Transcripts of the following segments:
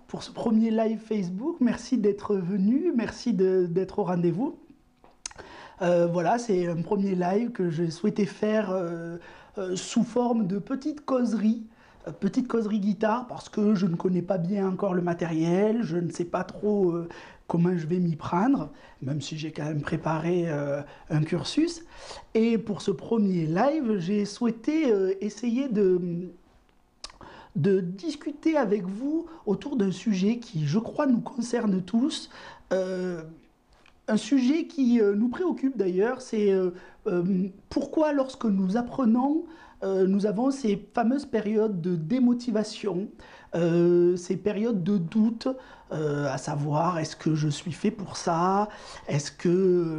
pour ce premier live Facebook. Merci d'être venu, merci d'être au rendez-vous. Voilà, c'est un premier live que j'ai souhaité faire sous forme de petite causerie guitare, parce que je ne connais pas bien encore le matériel, je ne sais pas trop comment je vais m'y prendre, même si j'ai quand même préparé un cursus. Et pour ce premier live, j'ai souhaité essayer de discuter avec vous autour d'un sujet qui, je crois, nous concerne tous. Un sujet qui nous préoccupe d'ailleurs, c'est pourquoi lorsque nous apprenons, nous avons ces fameuses périodes de démotivation, ces périodes de doute, à savoir est-ce que je suis fait pour ça, est-ce que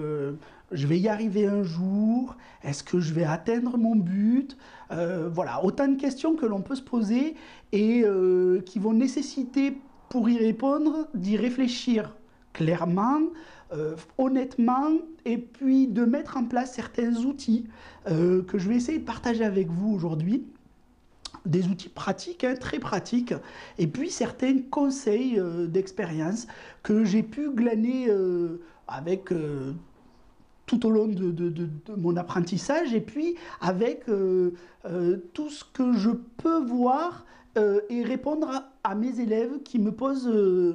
je vais y arriver un jour, est-ce que je vais atteindre mon but, voilà, autant de questions que l'on peut se poser et qui vont nécessiter pour y répondre d'y réfléchir clairement, honnêtement, et puis de mettre en place certains outils que je vais essayer de partager avec vous aujourd'hui. Des outils pratiques, hein, très pratiques, et puis certains conseils d'expérience que j'ai pu glaner avec tout au long de mon apprentissage, et puis avec tout ce que je peux voir et répondre à mes élèves qui me posent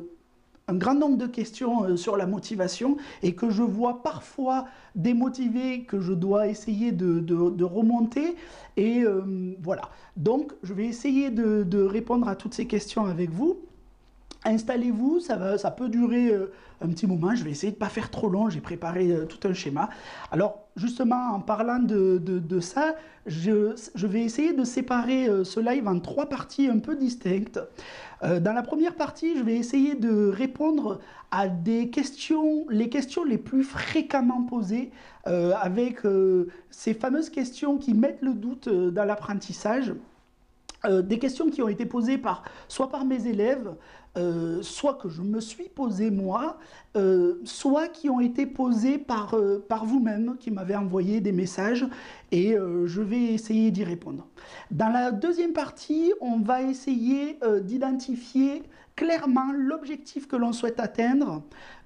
un grand nombre de questions sur la motivation et que je vois parfois démotivés, que je dois essayer de remonter. Et voilà. Donc, je vais essayer de répondre à toutes ces questions avec vous. Installez-vous, ça peut durer un petit moment. Je vais essayer de ne pas faire trop long. J'ai préparé tout un schéma. Alors, justement, en parlant de ça, je vais essayer de séparer ce live en 3 parties un peu distinctes. Dans la première partie, je vais essayer de répondre à les questions les plus fréquemment posées, avec ces fameuses questions qui mettent le doute dans l'apprentissage. Des questions qui ont été posées soit par mes élèves, soit que je me suis posé moi, soit qui ont été posées par vous-même, qui m'avez envoyé des messages, et je vais essayer d'y répondre. Dans la deuxième partie, on va essayer d'identifier clairement l'objectif que l'on souhaite atteindre,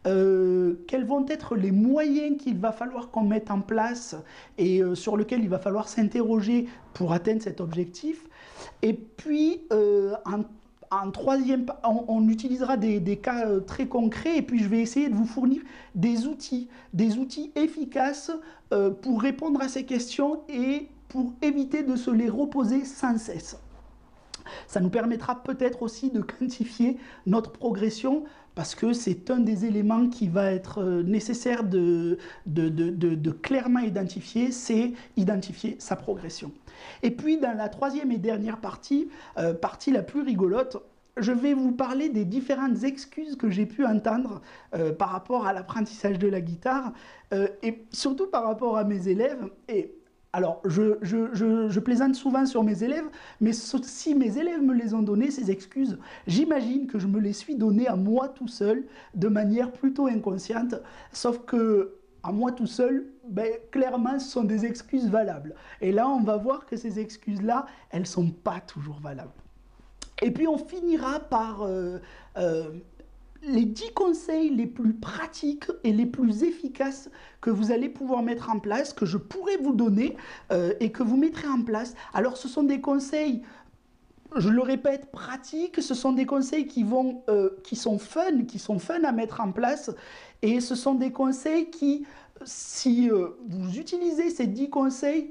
quels vont être les moyens qu'il va falloir qu'on mette en place et sur lesquels il va falloir s'interroger pour atteindre cet objectif. Et puis, en troisième, on utilisera des cas très concrets, et puis je vais essayer de vous fournir des outils efficaces pour répondre à ces questions et pour éviter de se les reposer sans cesse. Ça nous permettra peut-être aussi de quantifier notre progression, parce que c'est un des éléments qui va être nécessaire de clairement identifier, c'est identifier sa progression. Et puis dans la troisième et dernière partie, partie la plus rigolote, je vais vous parler des différentes excuses que j'ai pu entendre par rapport à l'apprentissage de la guitare, et surtout par rapport à mes élèves. Et alors, je plaisante souvent sur mes élèves, mais si mes élèves me les ont données, ces excuses, j'imagine que je me les suis données à moi tout seul, de manière plutôt inconsciente, sauf que à moi tout seul, ben, clairement, ce sont des excuses valables. Et là, on va voir que ces excuses-là, elles ne sont pas toujours valables. Et puis, on finira par les 10 conseils les plus pratiques et les plus efficaces que vous allez pouvoir mettre en place, que je pourrais vous donner et que vous mettrez en place. Alors, ce sont des conseils, je le répète, pratiques, ce sont des conseils qui sont fun à mettre en place, et ce sont des conseils qui, si vous utilisez ces 10 conseils,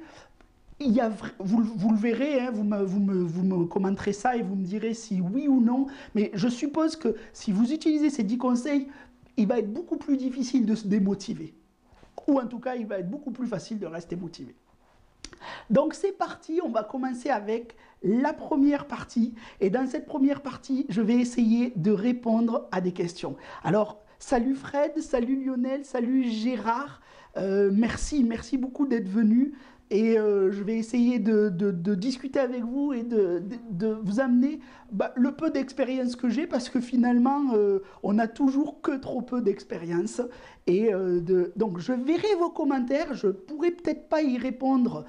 vous le verrez, hein, vous me commenterez ça et vous me direz si oui ou non, mais je suppose que si vous utilisez ces 10 conseils, il va être beaucoup plus difficile de se démotiver. Ou en tout cas, il va être beaucoup plus facile de rester motivé. Donc c'est parti, on va commencer avec la première partie. Et dans cette première partie, je vais essayer de répondre à des questions. Alors, salut Fred, salut Lionel, salut Gérard. Merci beaucoup d'être venus. et je vais essayer de discuter avec vous et de vous amener le peu d'expérience que j'ai, parce que finalement, on n'a toujours que trop peu d'expérience. Donc, je verrai vos commentaires. Je pourrai peut-être pas y répondre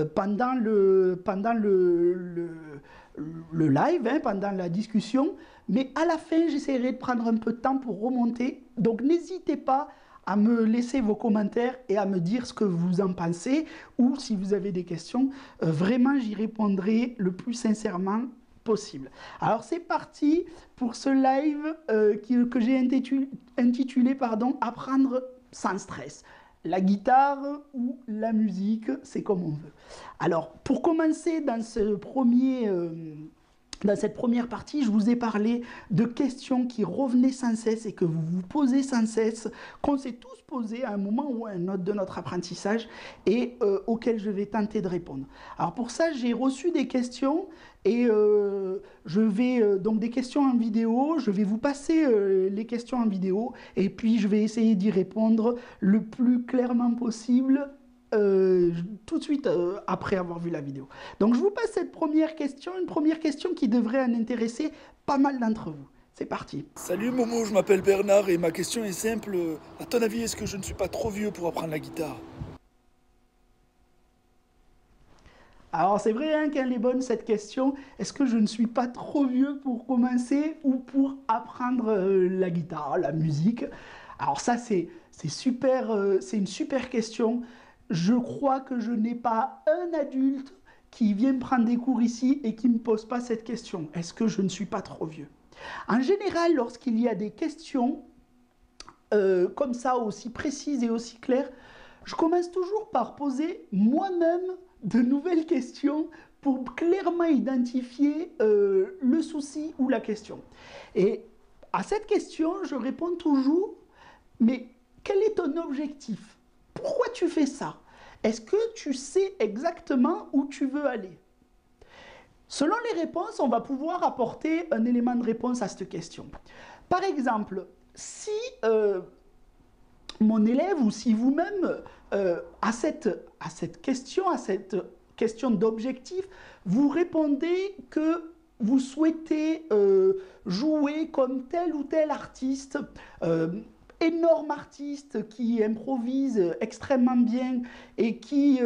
le live, hein, pendant la discussion, mais à la fin, j'essaierai de prendre un peu de temps pour remonter. Donc, n'hésitez pas à me laisser vos commentaires et à me dire ce que vous en pensez, ou si vous avez des questions, vraiment j'y répondrai le plus sincèrement possible. Alors c'est parti pour ce live que j'ai intitulé Apprendre sans stress. La guitare ou la musique, c'est comme on veut. Alors pour commencer dans cette première partie, je vous ai parlé de questions qui revenaient sans cesse et que vous vous posez sans cesse, qu'on s'est tous posées à un moment ou à un autre de notre apprentissage, et auxquelles je vais tenter de répondre. Alors pour ça, j'ai reçu des questions, et je vais donc des questions en vidéo. Je vais vous passer les questions en vidéo, et puis je vais essayer d'y répondre le plus clairement possible. Tout de suite après avoir vu la vidéo. Donc je vous passe cette première question, une première question qui devrait en intéresser pas mal d'entre vous. C'est parti. Salut Momo, je m'appelle Bernard et ma question est simple. À ton avis, est-ce que je ne suis pas trop vieux pour apprendre la guitare? Alors c'est vrai hein, qu'elle est bonne cette question. Est-ce que je ne suis pas trop vieux pour commencer ou pour apprendre la guitare, la musique? Alors ça c'est super, c'est une super question. Je crois que je n'ai pas un adulte qui vient me prendre des cours ici et qui ne me pose pas cette question. Est-ce que je ne suis pas trop vieux? En général, lorsqu'il y a des questions comme ça, aussi précises et aussi claires, je commence toujours par poser moi-même de nouvelles questions pour clairement identifier le souci ou la question. Et à cette question, je réponds toujours, mais quel est ton objectif? Pourquoi tu fais ça? Est-ce que tu sais exactement où tu veux aller? Selon les réponses, on va pouvoir apporter un élément de réponse à cette question. Par exemple, si mon élève ou si vous-même, à cette question d'objectif, vous répondez que vous souhaitez jouer comme tel ou tel artiste, énorme artiste qui improvise extrêmement bien et qui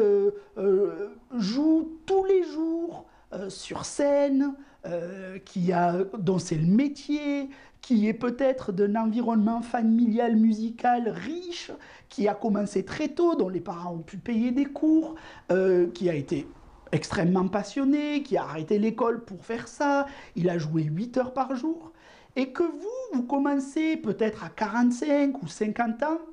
joue tous les jours sur scène, dont c'est le métier, qui est peut-être d'un environnement familial musical riche, qui a commencé très tôt, dont les parents ont pu payer des cours, qui a été extrêmement passionné, qui a arrêté l'école pour faire ça, il a joué 8 heures par jour, et que vous commencez peut-être à 45 ou 50 ans,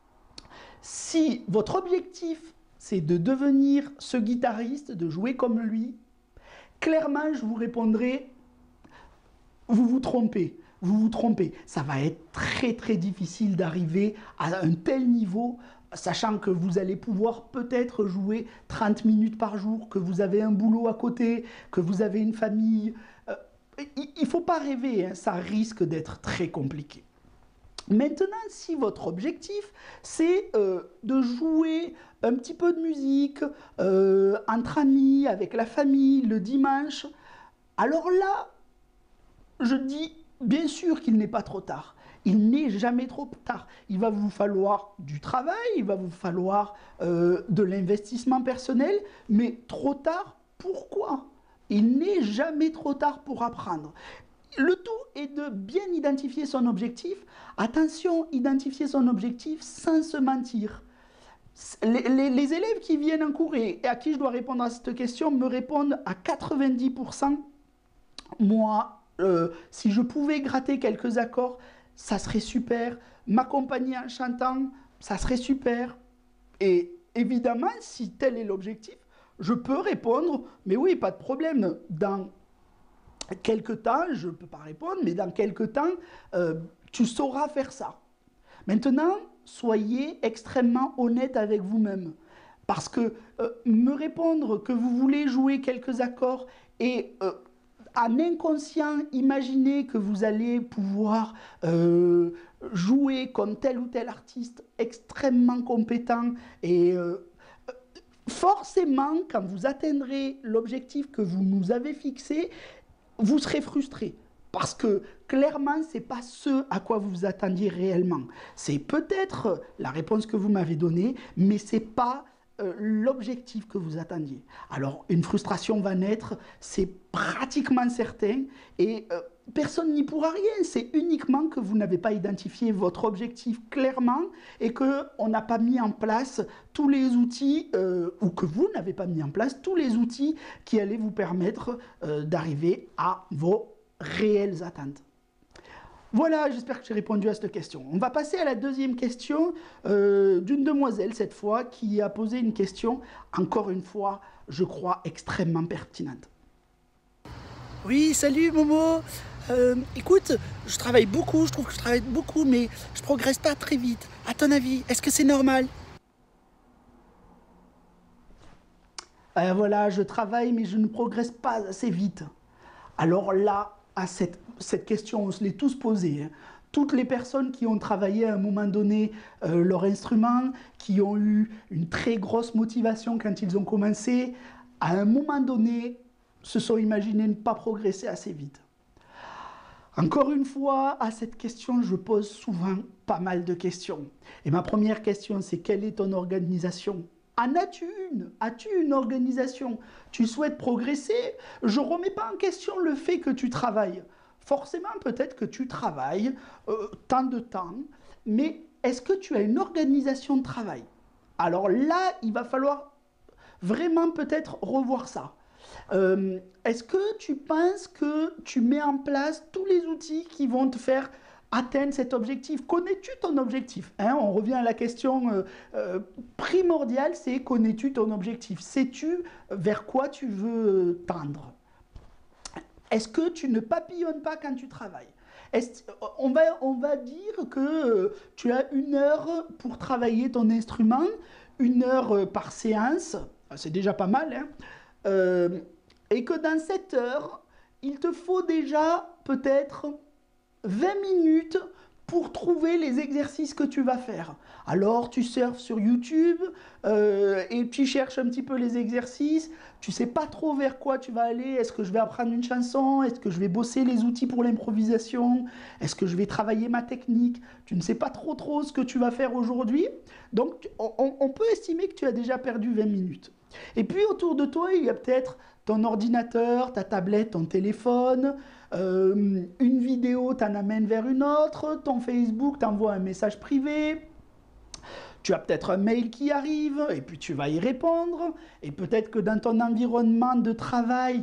si votre objectif c'est de devenir ce guitariste, de jouer comme lui, clairement je vous répondrai, vous vous trompez. Vous vous trompez. Ça va être très très difficile d'arriver à un tel niveau, sachant que vous allez pouvoir peut-être jouer 30 minutes par jour, que vous avez un boulot à côté, que vous avez une famille. Il ne faut pas rêver, hein, ça risque d'être très compliqué. Maintenant, si votre objectif, c'est de jouer un petit peu de musique entre amis, avec la famille, le dimanche, alors là, je dis bien sûr qu'il n'est pas trop tard. Il n'est jamais trop tard. Il va vous falloir du travail, il va vous falloir de l'investissement personnel, mais trop tard, pourquoi? Il n'est jamais trop tard pour apprendre. Le tout est de bien identifier son objectif. Attention, identifier son objectif sans se mentir. Les élèves qui viennent en cours et à qui je dois répondre à cette question me répondent à 90%. Moi, si je pouvais gratter quelques accords, ça serait super. M'accompagner en chantant, ça serait super. Et évidemment, si tel est l'objectif, je peux répondre, mais oui, pas de problème. Dans quelques temps, je ne peux pas répondre, mais dans quelques temps, tu sauras faire ça. Maintenant, soyez extrêmement honnête avec vous-même. Parce que me répondre que vous voulez jouer quelques accords et en inconscient, imaginez que vous allez pouvoir jouer comme tel ou tel artiste extrêmement compétent et forcément, quand vous atteindrez l'objectif que vous nous avez fixé, vous serez frustré. Parce que clairement, ce n'est pas ce à quoi vous vous attendiez réellement. C'est peut-être la réponse que vous m'avez donnée, mais ce n'est pas l'objectif que vous attendiez. Alors, une frustration va naître, c'est pratiquement certain, et personne n'y pourra rien. C'est uniquement que vous n'avez pas identifié votre objectif clairement et qu'on n'a pas mis en place tous les outils, ou que vous n'avez pas mis en place tous les outils qui allaient vous permettre d'arriver à vos réelles attentes. Voilà, j'espère que j'ai répondu à cette question. On va passer à la deuxième question d'une demoiselle, cette fois, qui a posé une question, encore une fois, je crois, extrêmement pertinente. Oui, salut Momo. Écoute, je travaille beaucoup, je trouve que je travaille beaucoup, mais je progresse pas très vite. À ton avis, est-ce que c'est normal? Voilà, je travaille, mais je ne progresse pas assez vite. Alors là, à cette question, on se l'est tous posée. Hein. Toutes les personnes qui ont travaillé à un moment donné leur instrument, qui ont eu une très grosse motivation quand ils ont commencé, à un moment donné, se sont imaginés ne pas progresser assez vite. Encore une fois, à cette question, je pose souvent pas mal de questions. Et ma première question, c'est quelle est ton organisation ? En as-tu une? As-tu une organisation? Tu souhaites progresser? Je ne remets pas en question le fait que tu travailles. Forcément, peut-être que tu travailles tant de temps, mais est-ce que tu as une organisation de travail? Alors là, il va falloir vraiment peut-être revoir ça. Est-ce que tu penses que tu mets en place tous les outils qui vont te faire atteindre cet objectif? Connais-tu ton objectif? On revient à la question primordiale, c'est connais-tu ton objectif? Sais-tu vers quoi tu veux tendre? Est-ce que tu ne papillonnes pas quand tu travailles? On va dire que tu as 1 heure pour travailler ton instrument, 1 heure par séance, c'est déjà pas mal, et que dans cette heure, il te faut déjà peut-être 20 minutes pour trouver les exercices que tu vas faire. Alors tu surfes sur YouTube et tu cherches un petit peu les exercices, tu ne sais pas trop vers quoi tu vas aller, est-ce que je vais apprendre une chanson, est-ce que je vais bosser les outils pour l'improvisation, est-ce que je vais travailler ma technique, tu ne sais pas trop ce que tu vas faire aujourd'hui, donc on peut estimer que tu as déjà perdu 20 minutes. Et puis autour de toi, il y a peut-être ton ordinateur, ta tablette, ton téléphone, une vidéo t'en amène vers une autre, ton Facebook t'envoie un message privé, tu as peut-être un mail qui arrive et puis tu vas y répondre, et peut-être que dans ton environnement de travail,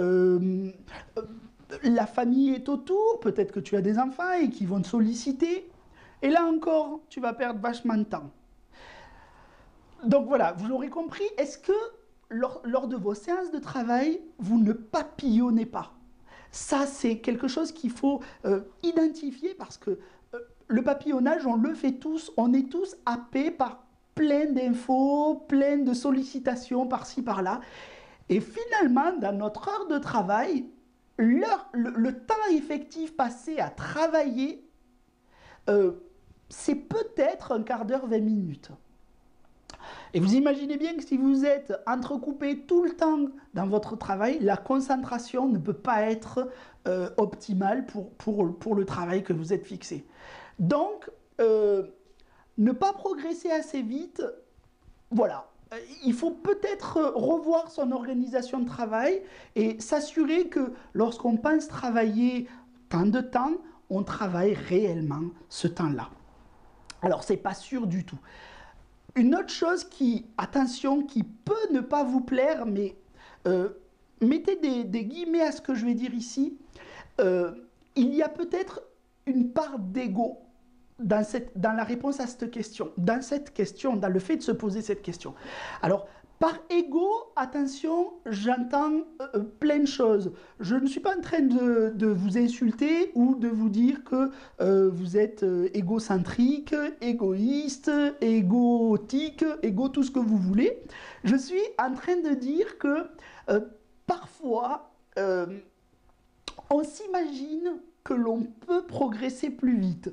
la famille est autour, peut-être que tu as des enfants et qui vont te solliciter, et là encore, tu vas perdre vachement de temps. Donc voilà, vous l'aurez compris, est-ce que lors de vos séances de travail, vous ne papillonnez pas? Ça, c'est quelque chose qu'il faut identifier parce que le papillonnage, on le fait tous, on est tous happés par plein d'infos, plein de sollicitations par-ci, par-là. Et finalement, dans notre heure de travail, le temps effectif passé à travailler, c'est peut-être un quart d'heure, 20 minutes. Et vous imaginez bien que si vous êtes entrecoupé tout le temps dans votre travail, la concentration ne peut pas être optimale pour le travail que vous êtes fixé. Donc, ne pas progresser assez vite, voilà. Il faut peut-être revoir son organisation de travail et s'assurer que lorsqu'on pense travailler tant de temps, on travaille réellement ce temps-là. Alors, ce n'est pas sûr du tout. Une autre chose attention, qui peut ne pas vous plaire, mais mettez des guillemets à ce que je vais dire ici, il y a peut-être une part d'ego dans la réponse à cette question, dans le fait de se poser cette question. Alors, par ego, attention, j'entends plein de choses. Je ne suis pas en train de vous insulter ou de vous dire que vous êtes égocentrique, égoïste, égotique, tout ce que vous voulez. Je suis en train de dire que parfois, on s'imagine que l'on peut progresser plus vite.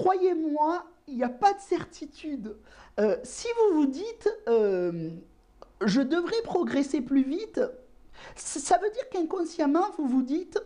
Croyez-moi, il n'y a pas de certitude. Si vous vous dites... je devrais progresser plus vite, ça veut dire qu'inconsciemment, vous vous dites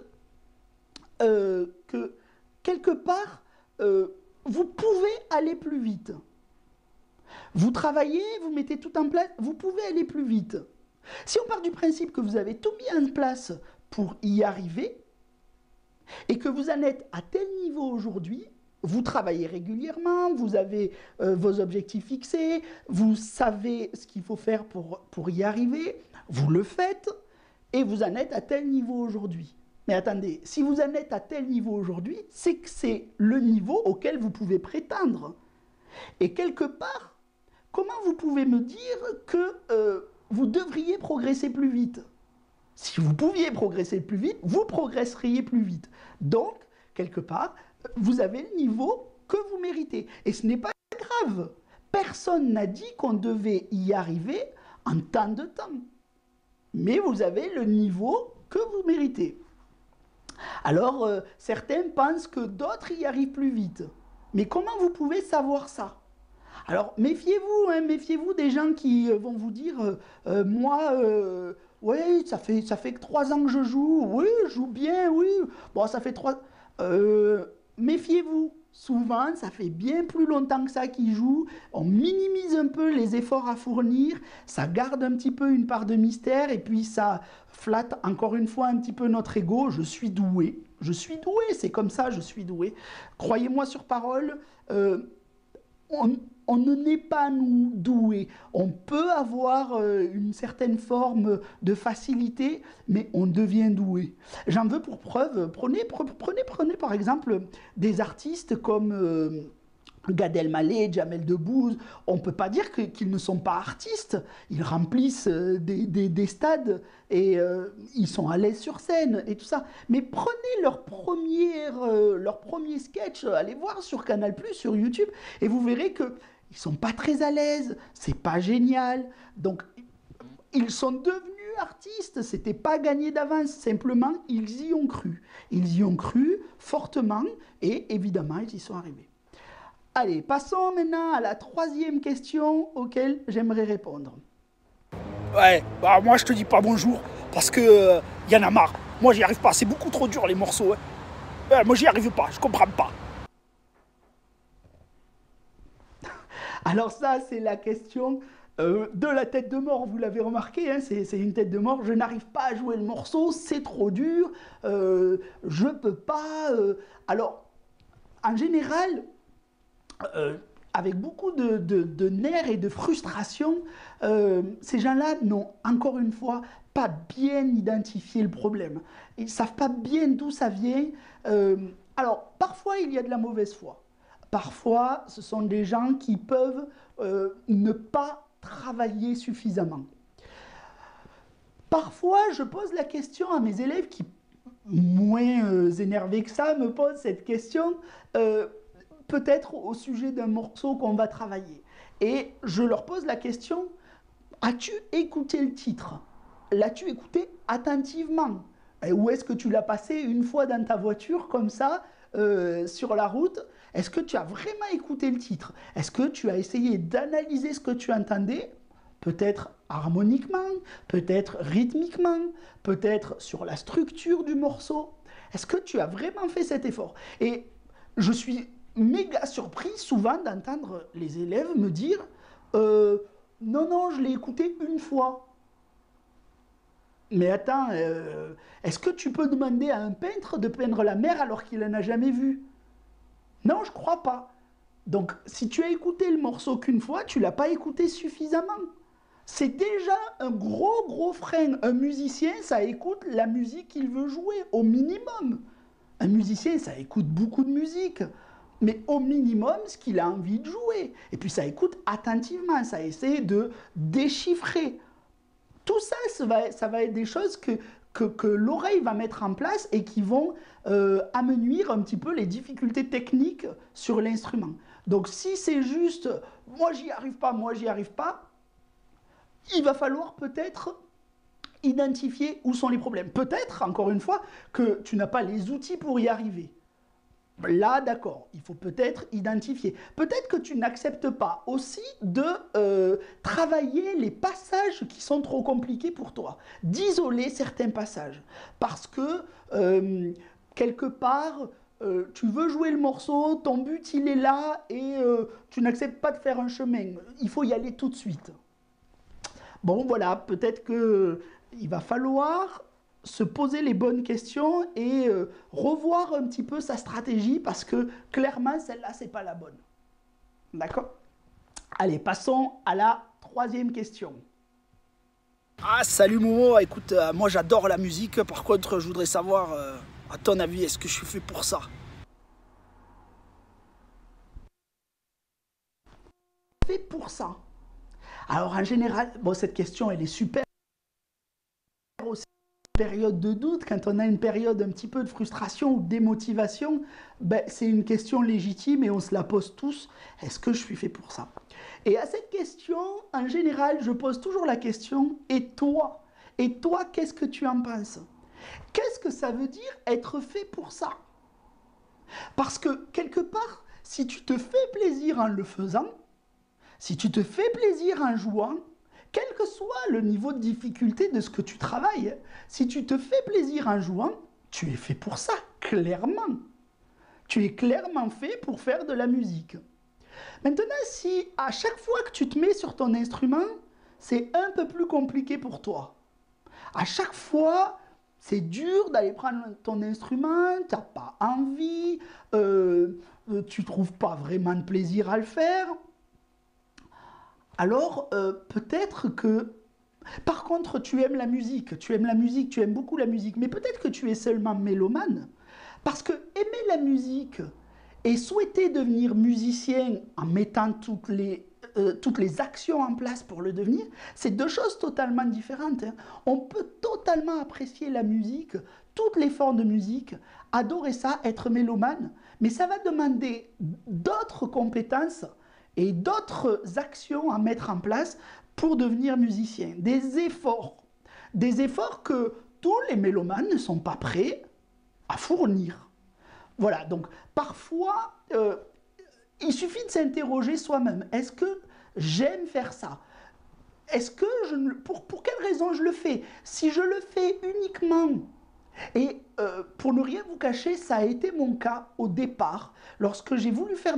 que quelque part, vous pouvez aller plus vite. Vous travaillez, vous mettez tout en place, vous pouvez aller plus vite. Si on part du principe que vous avez tout mis en place pour y arriver, et que vous en êtes à tel niveau aujourd'hui, vous travaillez régulièrement, vous avez vos objectifs fixés, vous savez ce qu'il faut faire pour y arriver, vous le faites, et vous en êtes à tel niveau aujourd'hui. Mais attendez, si vous en êtes à tel niveau aujourd'hui, c'est que c'est le niveau auquel vous pouvez prétendre. Et quelque part, comment vous pouvez me dire que vous devriez progresser plus vite? Si vous pouviez progresser plus vite, vous progresseriez plus vite. Donc, quelque part, vous avez le niveau que vous méritez. Et ce n'est pas grave. Personne n'a dit qu'on devait y arriver en tant de temps. Mais vous avez le niveau que vous méritez. Alors, certains pensent que d'autres y arrivent plus vite. Mais comment vous pouvez savoir ça? Alors, méfiez-vous, hein, méfiez-vous des gens qui vont vous dire moi, oui, ça fait que 3 ans que je joue, oui, je joue bien, oui, bon, ça fait 3... méfiez-vous, souvent, ça fait bien plus longtemps que ça qu'ils jouent, on minimise un peu les efforts à fournir, ça garde un petit peu une part de mystère, et puis ça flatte encore une fois un petit peu notre ego, je suis doué, c'est comme ça, je suis doué. Croyez-moi sur parole, on ne naît pas nous doués. On peut avoir une certaine forme de facilité, mais on devient doué. J'en veux pour preuve, prenez par exemple des artistes comme Gad Elmaleh, Jamel Debbouze. On ne peut pas dire qu'ils ne sont pas artistes. Ils remplissent des stades et ils sont à l'aise sur scène et tout ça. Mais prenez leur premier sketch, allez voir sur Canal+, sur YouTube, et vous verrez que ils sont pas très à l'aise, c'est pas génial. Donc, ils sont devenus artistes, c'était pas gagné d'avance, simplement, ils y ont cru. Ils y ont cru fortement et évidemment, ils y sont arrivés. Allez, passons maintenant à la 3e question auquel j'aimerais répondre. Ouais, bah moi je te dis pas bonjour parce que y en a marre. Moi j'y arrive pas, c'est beaucoup trop dur les morceaux. Ouais, moi j'y arrive pas, je comprends pas. Alors ça, c'est la question de la tête de mort, vous l'avez remarqué, hein, c'est une tête de mort, je n'arrive pas à jouer le morceau, c'est trop dur, je peux pas... Alors, en général, avec beaucoup de nerfs et de frustration, ces gens-là n'ont, encore une fois, pas bien identifié le problème. Ils ne savent pas bien d'où ça vient. Alors, parfois, il y a de la mauvaise foi. Parfois, ce sont des gens qui peuvent ne pas travailler suffisamment. Parfois, je pose la question à mes élèves qui, moins énervés que ça, me posent cette question, peut-être au sujet d'un morceau qu'on va travailler. Et je leur pose la question, as-tu écouté le titre? L'as-tu écouté attentivement? Ou est-ce que tu l'as passé une fois dans ta voiture, comme ça, sur la route? Est-ce que tu as vraiment écouté le titre? Est-ce que tu as essayé d'analyser ce que tu entendais? Peut-être harmoniquement, peut-être rythmiquement, peut-être sur la structure du morceau. Est-ce que tu as vraiment fait cet effort? Et je suis méga surpris souvent d'entendre les élèves me dire non, je l'ai écouté une fois. Mais attends, est-ce que tu peux demander à un peintre de peindre la mer alors qu'il n'en a jamais vu? Non, je crois pas. Donc, si tu as écouté le morceau qu'une fois, tu l'as pas écouté suffisamment. C'est déjà un gros frein. Un musicien, ça écoute la musique qu'il veut jouer, au minimum. Un musicien, ça écoute beaucoup de musique, mais au minimum, ce qu'il a envie de jouer. Et puis, ça écoute attentivement, ça essaie de déchiffrer. Tout ça, ça va être des choses que l'oreille va mettre en place et qui vont amenuire un petit peu les difficultés techniques sur l'instrument. Donc si c'est juste « moi j'y arrive pas », il va falloir peut-être identifier où sont les problèmes. Peut-être, encore une fois, que tu n'as pas les outils pour y arriver. Là, d'accord, il faut peut-être identifier. Peut-être que tu n'acceptes pas aussi de travailler les passages qui sont trop compliqués pour toi, d'isoler certains passages. Parce que, quelque part, tu veux jouer le morceau, ton but il est là et tu n'acceptes pas de faire un chemin. Il faut y aller tout de suite. Bon, voilà, peut-être que il va falloir se poser les bonnes questions et revoir un petit peu sa stratégie parce que clairement, celle-là, c'est pas la bonne. D'accord? Allez, passons à la troisième question. Ah, salut Momo, écoute, moi j'adore la musique, par contre je voudrais savoir, à ton avis, est-ce que je suis fait pour ça? Fait pour ça. Alors en général, bon, cette question, elle est super aussi. Période de doute, quand on a une période un petit peu de frustration ou de démotivation, ben, c'est une question légitime et on se la pose tous. Est-ce que je suis fait pour ça? Et à cette question, en général, je pose toujours la question, et toi? Et toi, qu'est-ce que tu en penses? Qu'est-ce que ça veut dire être fait pour ça? Parce que quelque part, si tu te fais plaisir en le faisant, si tu te fais plaisir en jouant, quel que soit le niveau de difficulté de ce que tu travailles, si tu te fais plaisir en jouant, tu es fait pour ça, clairement. Tu es clairement fait pour faire de la musique. Maintenant, si à chaque fois que tu te mets sur ton instrument, c'est un peu plus compliqué pour toi. À chaque fois, c'est dur d'aller prendre ton instrument, tu n'as pas envie, tu ne trouves pas vraiment de plaisir à le faire. Alors, peut-être que... Par contre, tu aimes la musique, tu aimes la musique, tu aimes beaucoup la musique, mais peut-être que tu es seulement mélomane. Parce que aimer la musique et souhaiter devenir musicien en mettant toutes les actions en place pour le devenir, c'est deux choses totalement différentes. Hein. On peut totalement apprécier la musique, toutes les formes de musique, adorer ça, être mélomane, mais ça va demander d'autres compétences et d'autres actions à mettre en place pour devenir musicien. Des efforts que tous les mélomanes ne sont pas prêts à fournir. Voilà, donc parfois, il suffit de s'interroger soi-même. Est-ce que j'aime faire ça? Est-ce que pour quelle raison je le fais? Si je le fais uniquement, et pour ne rien vous cacher, ça a été mon cas au départ, lorsque j'ai voulu faire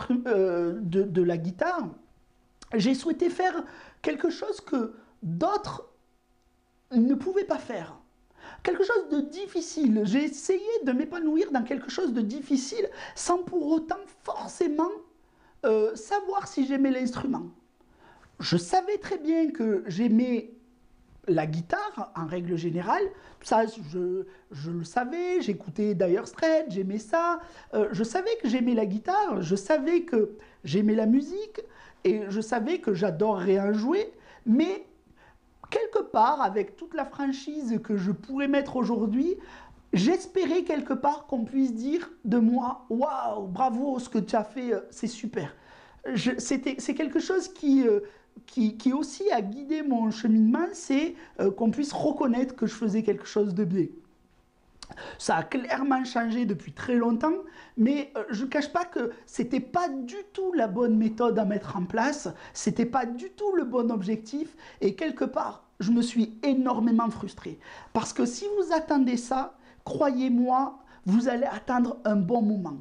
de la guitare, j'ai souhaité faire quelque chose que d'autres ne pouvaient pas faire. Quelque chose de difficile. J'ai essayé de m'épanouir dans quelque chose de difficile sans pour autant forcément savoir si j'aimais l'instrument. Je savais très bien que j'aimais la guitare en règle générale. Ça, je le savais. J'écoutais Dire Straits, j'aimais ça. Je savais que j'aimais la guitare. Je savais que j'aimais la musique. Et je savais que j'adorerais en jouer. Mais quelque part, avec toute la franchise que je pourrais mettre aujourd'hui, j'espérais quelque part qu'on puisse dire de moi, waouh, bravo, ce que tu as fait, c'est super. C'est quelque chose qui aussi a guidé mon cheminement, c'est qu'on puisse reconnaître que je faisais quelque chose de bien. Ça a clairement changé depuis très longtemps, mais je ne cache pas que c'était pas du tout la bonne méthode à mettre en place, c'était pas du tout le bon objectif, et quelque part, je me suis énormément frustré. Parce que si vous attendez ça, croyez-moi, vous allez attendre un bon moment.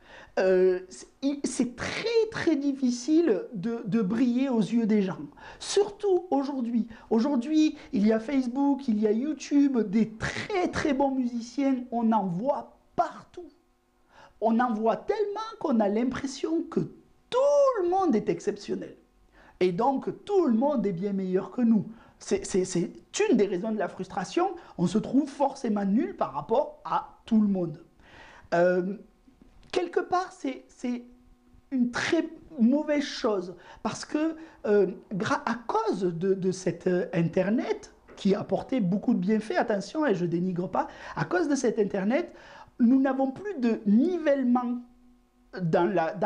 C'est très très difficile de briller aux yeux des gens. Surtout aujourd'hui. Aujourd'hui, il y a Facebook, il y a YouTube, des très très bons musiciens, on en voit partout. On en voit tellement qu'on a l'impression que tout le monde est exceptionnel. Et donc tout le monde est bien meilleur que nous. C'est une des raisons de la frustration. On se trouve forcément nul par rapport à tout le monde. Quelque part, c'est une très mauvaise chose parce que à cause de cet Internet qui a apporté beaucoup de bienfaits, attention, et je ne dénigre pas, à cause de cet Internet, nous n'avons plus de nivellement dans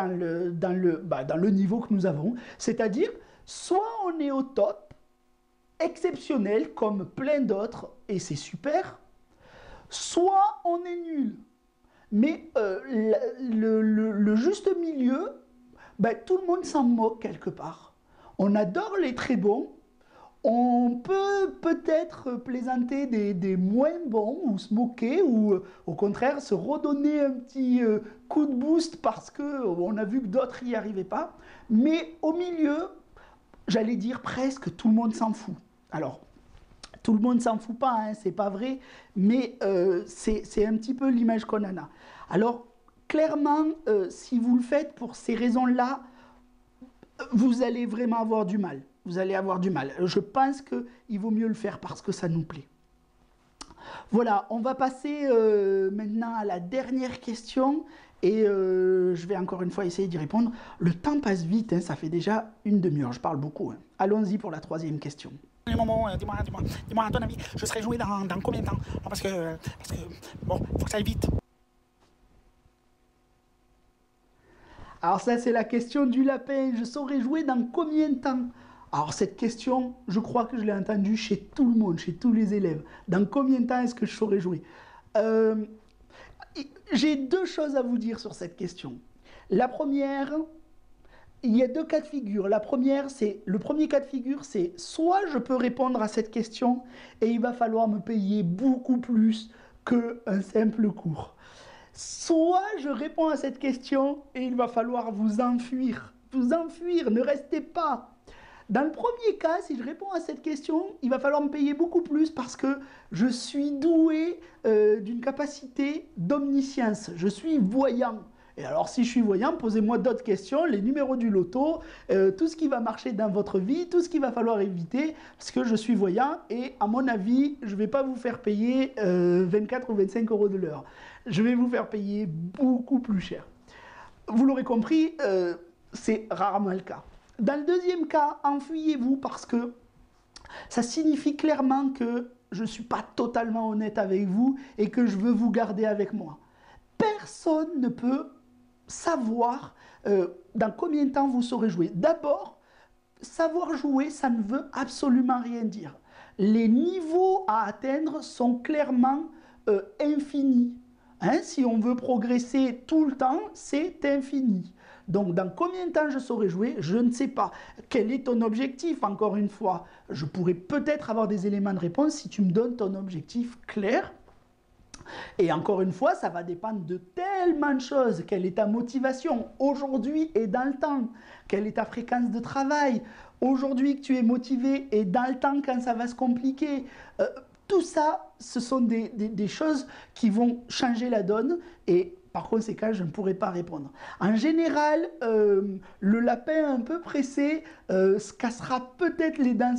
le niveau que nous avons. C'est-à-dire, soit on est au top, exceptionnel comme plein d'autres, et c'est super, soit on est nul. Mais le juste milieu, ben, tout le monde s'en moque quelque part. On adore les très bons. On peut peut-être plaisanter des moins bons ou se moquer ou au contraire se redonner un petit coup de boost parce qu'on a vu que d'autres n'y arrivaient pas. Mais au milieu, j'allais dire presque tout le monde s'en fout. Alors, tout le monde s'en fout pas, hein, c'est pas vrai, mais c'est un petit peu l'image qu'on en a. Alors, clairement, si vous le faites pour ces raisons-là, vous allez vraiment avoir du mal. Vous allez avoir du mal. Je pense qu'il vaut mieux le faire parce que ça nous plaît. Voilà, on va passer maintenant à la dernière question et je vais encore une fois essayer d'y répondre. Le temps passe vite, hein, ça fait déjà une demi-heure, je parle beaucoup. Hein. Allons-y pour la troisième question. Maman, dis-moi, à ton avis, je serai joué dans combien de temps? Parce que, bon, il faut que ça aille vite. Alors ça, c'est la question du lapin. Je saurais jouer dans combien de temps? Alors cette question, je crois que je l'ai entendue chez tout le monde, chez tous les élèves. Dans combien de temps est-ce que je saurais jouer? J'ai deux choses à vous dire sur cette question. La première, il y a deux cas de figure. Le premier cas de figure, c'est soit je peux répondre à cette question et il va falloir me payer beaucoup plus qu'un simple cours. Soit je réponds à cette question et il va falloir vous enfuir. Vous enfuir, ne restez pas. Dans le premier cas, si je réponds à cette question, il va falloir me payer beaucoup plus parce que je suis doué d'une capacité d'omniscience. Je suis voyant. Et alors, si je suis voyant, posez-moi d'autres questions, les numéros du loto, tout ce qui va marcher dans votre vie, tout ce qu'il va falloir éviter, parce que je suis voyant et, à mon avis, je ne vais pas vous faire payer 24 ou 25 euros de l'heure. Je vais vous faire payer beaucoup plus cher. Vous l'aurez compris, c'est rarement le cas. Dans le deuxième cas, enfuyez-vous parce que ça signifie clairement que je ne suis pas totalement honnête avec vous et que je veux vous garder avec moi. Personne ne peut savoir dans combien de temps vous saurez jouer. D'abord, savoir jouer, ça ne veut absolument rien dire. Les niveaux à atteindre sont clairement infinis. Hein, si on veut progresser tout le temps, c'est infini. Donc, dans combien de temps je saurai jouer? Je ne sais pas. Quel est ton objectif? Encore une fois, je pourrais peut-être avoir des éléments de réponse si tu me donnes ton objectif clair. Et encore une fois, ça va dépendre de tellement de choses. Quelle est ta motivation aujourd'hui et dans le temps? Quelle est ta fréquence de travail? Aujourd'hui que tu es motivé et dans le temps quand ça va se compliquer. Tout ça, ce sont des choses qui vont changer la donne et par conséquent, je ne pourrai pas répondre. En général, le lapin un peu pressé se cassera peut-être les dents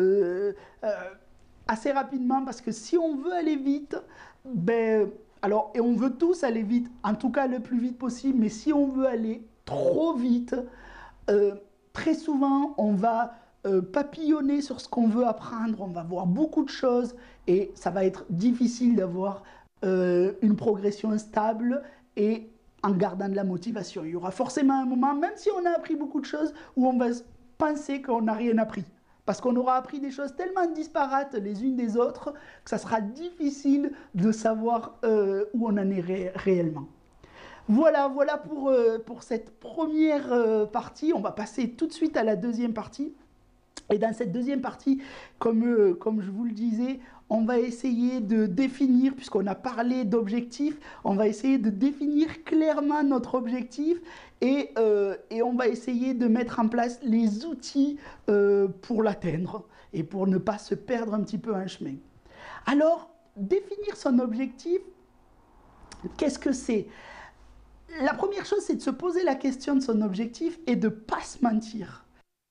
assez rapidement parce que si on veut aller vite, et on veut tous aller vite, en tout cas le plus vite possible, mais si on veut aller trop vite, très souvent, on va papillonner sur ce qu'on veut apprendre, on va voir beaucoup de choses et ça va être difficile d'avoir une progression stable et en gardant de la motivation. Il y aura forcément un moment, même si on a appris beaucoup de choses, où on va penser qu'on n'a rien appris. Parce qu'on aura appris des choses tellement disparates les unes des autres que ça sera difficile de savoir où on en est réellement. Voilà pour cette première partie. On va passer tout de suite à la deuxième partie. Et dans cette deuxième partie, comme je vous le disais, on va essayer de définir, puisqu'on a parlé d'objectifs, on va essayer de définir clairement notre objectif et on va essayer de mettre en place les outils pour l'atteindre et pour ne pas se perdre un petit peu en chemin. Alors, définir son objectif, qu'est-ce que c'est? La première chose, c'est de se poser la question de son objectif et de ne pas se mentir.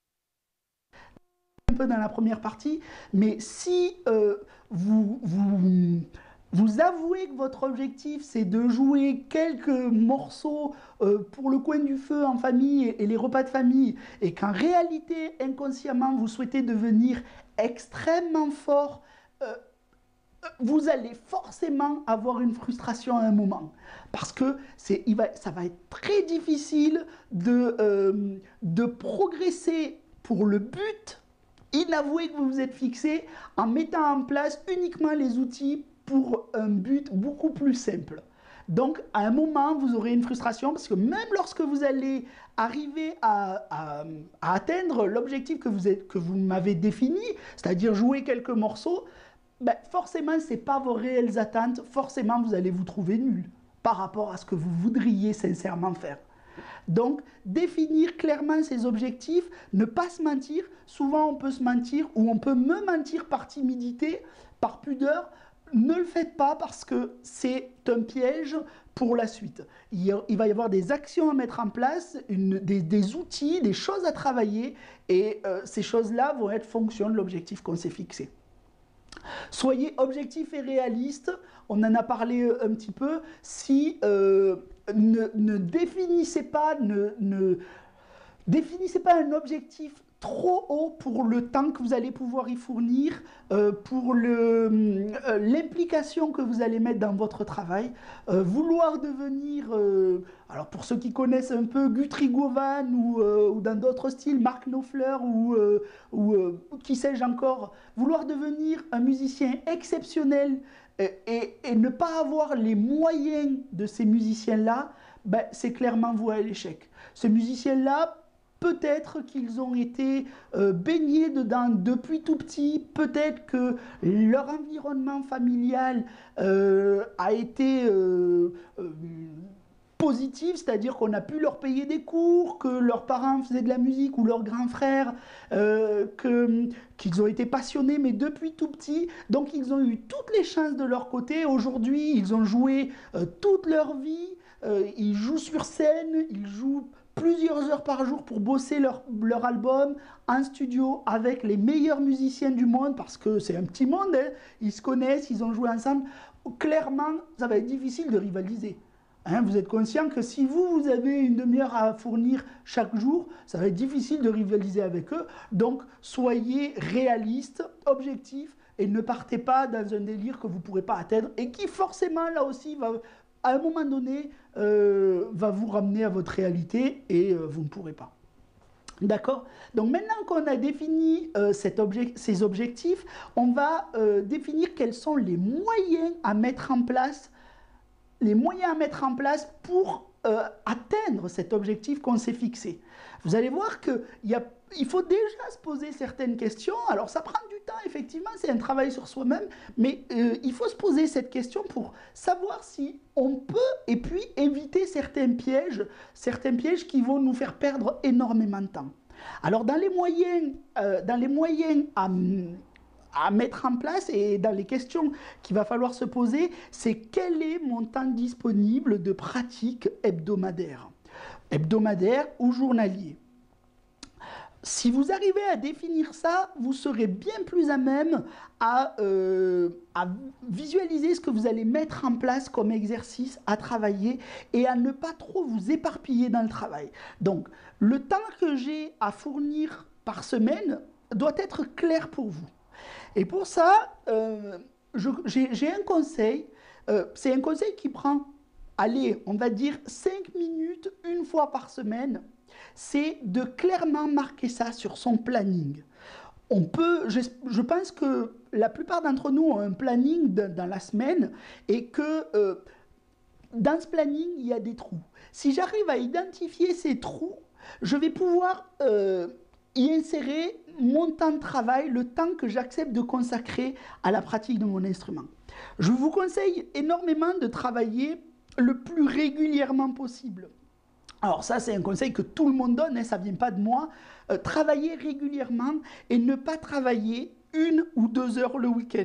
Un peu dans la première partie, mais si vous avouez que votre objectif c'est de jouer quelques morceaux pour le coin du feu en famille et les repas de famille et qu'en réalité inconsciemment vous souhaitez devenir extrêmement fort, vous allez forcément avoir une frustration à un moment parce que ça va être très difficile de progresser pour le but inavoué que vous vous êtes fixé en mettant en place uniquement les outils pour un but beaucoup plus simple. Donc, à un moment, vous aurez une frustration parce que même lorsque vous allez arriver à atteindre l'objectif que vous m'avez défini, c'est-à-dire jouer quelques morceaux, ben, forcément, ce n'est pas vos réelles attentes. Forcément, vous allez vous trouver nul par rapport à ce que vous voudriez sincèrement faire. Donc, définir clairement ses objectifs, ne pas se mentir. Souvent, on peut se mentir ou on peut me mentir par timidité, par pudeur. Ne le faites pas parce que c'est un piège pour la suite. Il va y avoir des actions à mettre en place, des outils, des choses à travailler et ces choses-là vont être fonction de l'objectif qu'on s'est fixé. Soyez objectif et réaliste, on en a parlé un petit peu, si ne définissez pas, définissez pas un objectif trop haut pour le temps que vous allez pouvoir y fournir, pour l'implication que vous allez mettre dans votre travail. Vouloir devenir, alors pour ceux qui connaissent un peu Guthrie Govan ou dans d'autres styles, Mark Knopfler ou qui sais-je encore, vouloir devenir un musicien exceptionnel et ne pas avoir les moyens de ces musiciens-là, ben, c'est clairement voué à l'échec. Ces musiciens-là, peut-être qu'ils ont été baignés dedans depuis tout petit, peut-être que leur environnement familial a été positif, c'est-à-dire qu'on a pu leur payer des cours, que leurs parents faisaient de la musique ou leurs grands frères, qu'ils ont été passionnés, mais depuis tout petit. Donc ils ont eu toutes les chances de leur côté. Aujourd'hui, ils ont joué toute leur vie, ils jouent sur scène, ils jouent plusieurs heures par jour pour bosser leur album en studio avec les meilleurs musiciens du monde, parce que c'est un petit monde, hein. Ils se connaissent, ils ont joué ensemble. Clairement, ça va être difficile de rivaliser. Hein, vous êtes conscient que si vous avez une demi-heure à fournir chaque jour, ça va être difficile de rivaliser avec eux. Donc, soyez réalistes, objectifs, et ne partez pas dans un délire que vous ne pourrez pas atteindre et qui forcément, là aussi, va, à un moment donné, va vous ramener à votre réalité et vous ne pourrez pas. D'accord? Donc maintenant qu'on a défini ces objectifs, on va définir quels sont les moyens à mettre en place pour atteindre cet objectif qu'on s'est fixé. Vous allez voir qu'il faut déjà se poser certaines questions. Alors ça prend du temps, effectivement, c'est un travail sur soi-même, mais il faut se poser cette question pour savoir si on peut et puis éviter certains pièges qui vont nous faire perdre énormément de temps. Alors dans les moyens à mettre en place et dans les questions qu'il va falloir se poser, c'est quel est mon temps disponible de pratique hebdomadaire ou journalier. Si vous arrivez à définir ça, vous serez bien plus à même à visualiser ce que vous allez mettre en place comme exercice à travailler et à ne pas trop vous éparpiller dans le travail. Donc, le temps que j'ai à fournir par semaine doit être clair pour vous. Et pour ça, j'ai un conseil. C'est un conseil qui prend, allez, on va dire 5 minutes une fois par semaine. C'est de clairement marquer ça sur son planning. Je pense que la plupart d'entre nous ont un planning dans la semaine et que dans ce planning, il y a des trous. Si j'arrive à identifier ces trous, je vais pouvoir y insérer mon temps de travail, le temps que j'accepte de consacrer à la pratique de mon instrument. Je vous conseille énormément de travailler le plus régulièrement possible. Alors ça, c'est un conseil que tout le monde donne, hein, ça ne vient pas de moi. Travailler régulièrement et ne pas travailler 1 ou 2 heures le week-end.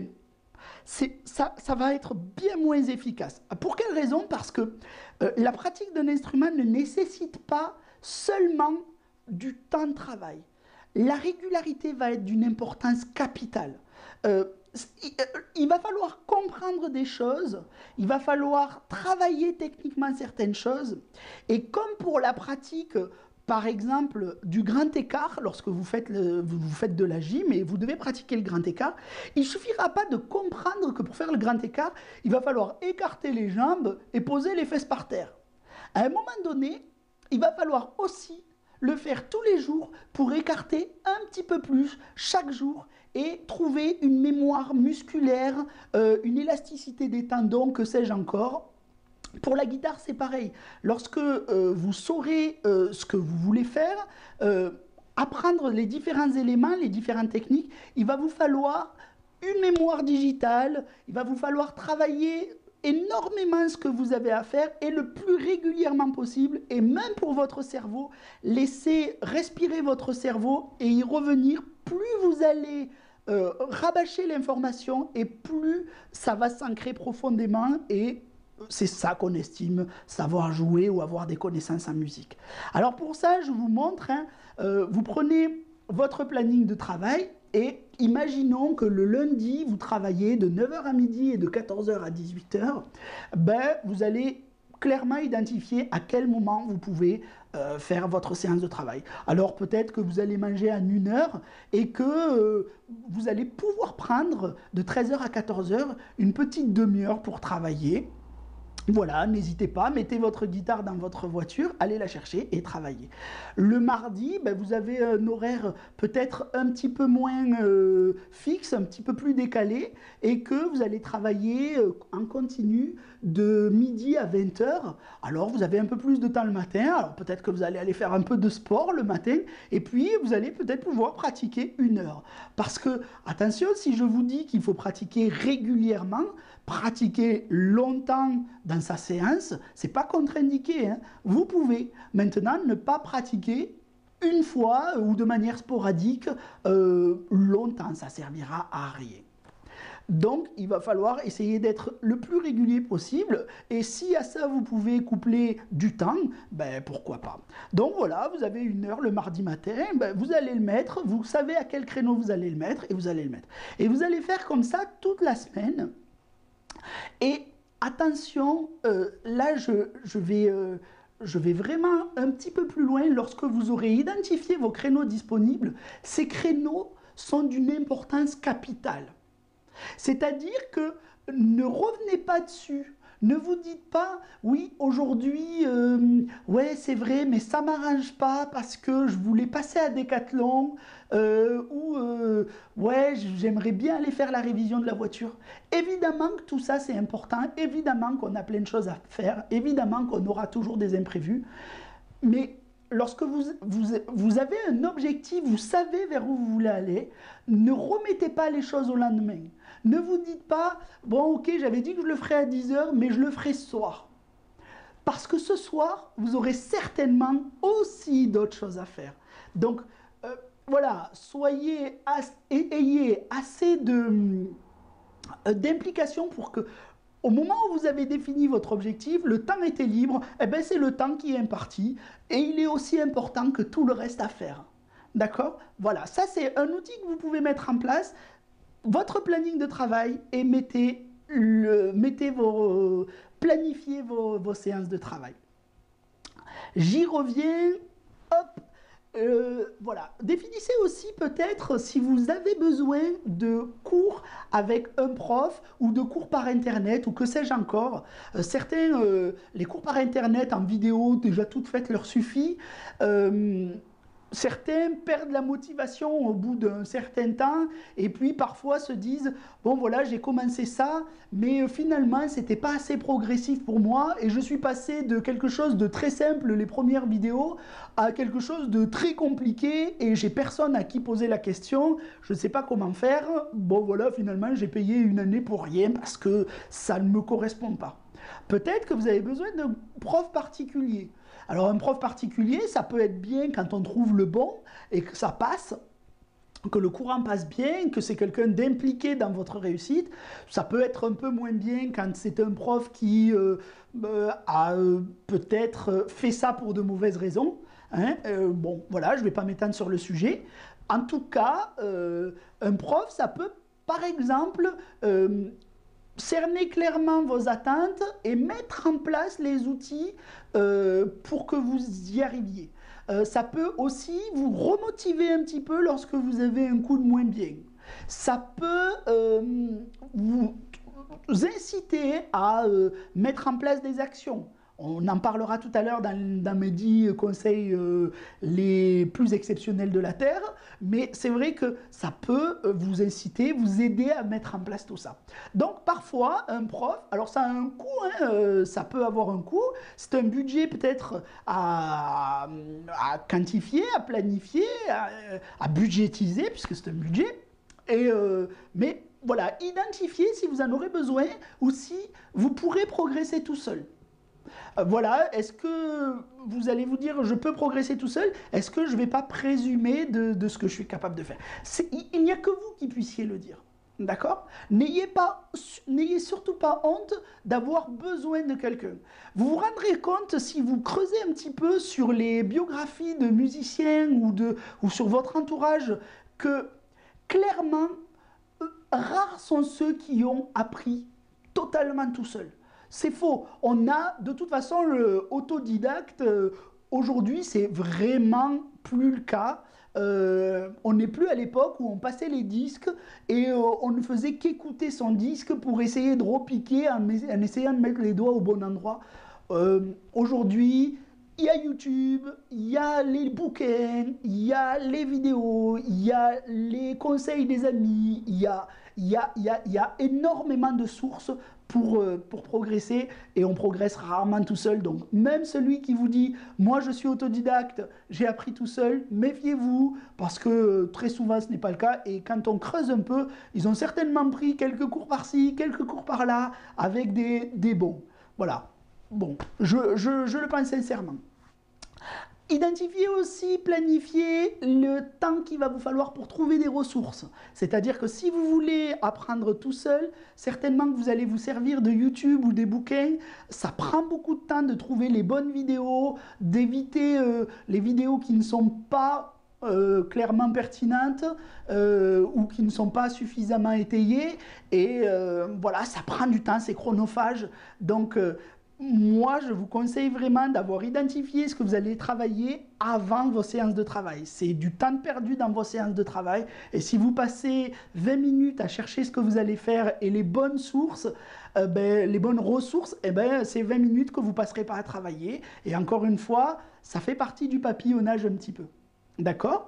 Ça va être bien moins efficace. Pour quelle raison? Parce que la pratique d'un instrument ne nécessite pas seulement du temps de travail. La régularité va être d'une importance capitale. Il va falloir comprendre des choses, il va falloir travailler techniquement certaines choses, et comme pour la pratique, par exemple, du grand écart, lorsque vous faites de la gym et vous devez pratiquer le grand écart, il ne suffira pas de comprendre que pour faire le grand écart, il va falloir écarter les jambes et poser les fesses par terre. À un moment donné, il va falloir aussi le faire tous les jours pour écarter un petit peu plus chaque jour et trouver une mémoire musculaire, une élasticité des tendons, que sais-je encore, Pour la guitare, c'est pareil. Lorsque vous saurez ce que vous voulez faire, apprendre les différents éléments, les différentes techniques, il va vous falloir une mémoire digitale, il va vous falloir travailler énormément ce que vous avez à faire et le plus régulièrement possible, et même pour votre cerveau, laissez respirer votre cerveau et y revenir. Plus vous allez rabâcher l'information et plus ça va s'ancrer profondément, et c'est ça qu'on estime savoir jouer ou avoir des connaissances en musique. Alors pour ça, je vous montre, hein, vous prenez votre planning de travail et imaginons que le lundi, vous travaillez de 9 h à midi et de 14 h à 18 h. Ben, vous allez clairement identifier à quel moment vous pouvez faire votre séance de travail. Alors peut-être que vous allez manger en 1 heure et que vous allez pouvoir prendre de 13 h à 14 h une petite demi-heure pour travailler. Voilà, n'hésitez pas, mettez votre guitare dans votre voiture, allez la chercher et travaillez. Le mardi, ben, vous avez un horaire peut-être un petit peu moins fixe, un petit peu plus décalé, et que vous allez travailler en continu de midi à 20 h. Alors vous avez un peu plus de temps le matin, alors peut-être que vous allez aller faire un peu de sport le matin, et puis vous allez peut-être pouvoir pratiquer 1 heure. Parce que, attention, si je vous dis qu'il faut pratiquer régulièrement, pratiquer longtemps dans sa séance, c'est pas contre-indiqué, hein. Vous pouvez maintenant ne pas pratiquer une fois ou de manière sporadique longtemps, ça servira à rien. Donc, il va falloir essayer d'être le plus régulier possible. Et si à ça, vous pouvez coupler du temps, ben pourquoi pas. Donc voilà, vous avez 1 heure le mardi matin, ben, vous allez le mettre, vous savez à quel créneau vous allez le mettre, et vous allez le mettre. Et vous allez faire comme ça toute la semaine. Et attention, là, je vais vraiment un petit peu plus loin. Lorsque vous aurez identifié vos créneaux disponibles, ces créneaux sont d'une importance capitale. C'est-à-dire que ne revenez pas dessus. Ne vous dites pas, oui, aujourd'hui, ouais, c'est vrai, mais ça ne m'arrange pas parce que je voulais passer à Decathlon ou, ouais, j'aimerais bien aller faire la révision de la voiture. Évidemment que tout ça, c'est important. Évidemment qu'on a plein de choses à faire. Évidemment qu'on aura toujours des imprévus. Mais lorsque vous avez un objectif, vous savez vers où vous voulez aller, ne remettez pas les choses au lendemain. Ne vous dites pas, bon ok, j'avais dit que je le ferais à 10 h, mais je le ferai ce soir. Parce que ce soir, vous aurez certainement aussi d'autres choses à faire. Donc voilà, ayez assez d'implication pour que, au moment où vous avez défini votre objectif, le temps était libre, eh ben c'est le temps qui est imparti, et il est aussi important que tout le reste à faire. D'accord? Voilà, ça c'est un outil que vous pouvez mettre en place, votre planning de travail, et planifiez vos séances de travail. J'y reviens, hop. Voilà. Définissez aussi peut-être si vous avez besoin de cours avec un prof ou de cours par internet ou que sais-je encore. Certains, les cours par internet en vidéo déjà toutes faites leur suffit. Certains perdent la motivation au bout d'un certain temps et puis parfois se disent « Bon voilà, j'ai commencé ça, mais finalement, c'était pas assez progressif pour moi et je suis passé de quelque chose de très simple, les premières vidéos, à quelque chose de très compliqué et j'ai personne à qui poser la question, je ne sais pas comment faire. Bon voilà, finalement, j'ai payé 1 année pour rien parce que ça ne me correspond pas. » Peut-être que vous avez besoin d'un prof particulier. Alors un prof particulier, ça peut être bien quand on trouve le bon et que ça passe, que le courant passe bien, que c'est quelqu'un d'impliqué dans votre réussite. Ça peut être un peu moins bien quand c'est un prof qui a peut-être fait ça pour de mauvaises raisons. Hein. Bon, voilà, je ne vais pas m'étendre sur le sujet. En tout cas, un prof, ça peut, par exemple, cerner clairement vos attentes et mettre en place les outils pour que vous y arriviez. Ça peut aussi vous remotiver un petit peu lorsque vous avez un coup de moins bien. Ça peut vous inciter à mettre en place des actions. On en parlera tout à l'heure dans mes 10 conseils les plus exceptionnels de la Terre, mais c'est vrai que ça peut vous inciter, vous aider à mettre en place tout ça. Donc parfois, un prof, alors ça a un coût, hein, ça peut avoir un coût, c'est un budget peut-être à quantifier, à planifier, à budgétiser, puisque c'est un budget, mais voilà, identifiez si vous en aurez besoin ou si vous pourrez progresser tout seul. Voilà, est-ce que vous allez vous dire je peux progresser tout seul? Est-ce que je ne vais pas présumer de ce que je suis capable de faire? Il n'y a que vous qui puissiez le dire. D'accord? N'ayez surtout pas honte d'avoir besoin de quelqu'un. Vous vous rendrez compte, si vous creusez un petit peu sur les biographies de musiciens ou sur votre entourage, que clairement, rares sont ceux qui ont appris totalement tout seul. C'est faux. On a de toute façon le autodidacte. Aujourd'hui, c'est vraiment plus le cas. On n'est plus à l'époque où on passait les disques et on ne faisait qu'écouter son disque pour essayer de repiquer en essayant de mettre les doigts au bon endroit. Aujourd'hui, il y a YouTube, il y a les bouquins, il y a les vidéos, il y a les conseils des amis, il y a énormément de sources pour progresser et on progresse rarement tout seul. Donc même celui qui vous dit « moi je suis autodidacte, j'ai appris tout seul », méfiez-vous parce que très souvent ce n'est pas le cas et quand on creuse un peu, ils ont certainement pris quelques cours par-ci, quelques cours par-là avec des bons. Voilà. Bon, je le pense sincèrement. Identifiez aussi, planifiez le temps qu'il va vous falloir pour trouver des ressources. C'est-à-dire que si vous voulez apprendre tout seul, certainement que vous allez vous servir de YouTube ou des bouquins. Ça prend beaucoup de temps de trouver les bonnes vidéos, d'éviter les vidéos qui ne sont pas clairement pertinentes ou qui ne sont pas suffisamment étayées. Et voilà, ça prend du temps, c'est chronophage. Donc, moi, je vous conseille vraiment d'avoir identifié ce que vous allez travailler avant vos séances de travail. C'est du temps perdu dans vos séances de travail. Et si vous passez 20 minutes à chercher ce que vous allez faire et les bonnes sources, les bonnes ressources, c'est 20 minutes que vous ne passerez pas à travailler. Et encore une fois, ça fait partie du papillonnage un petit peu. D'accord ?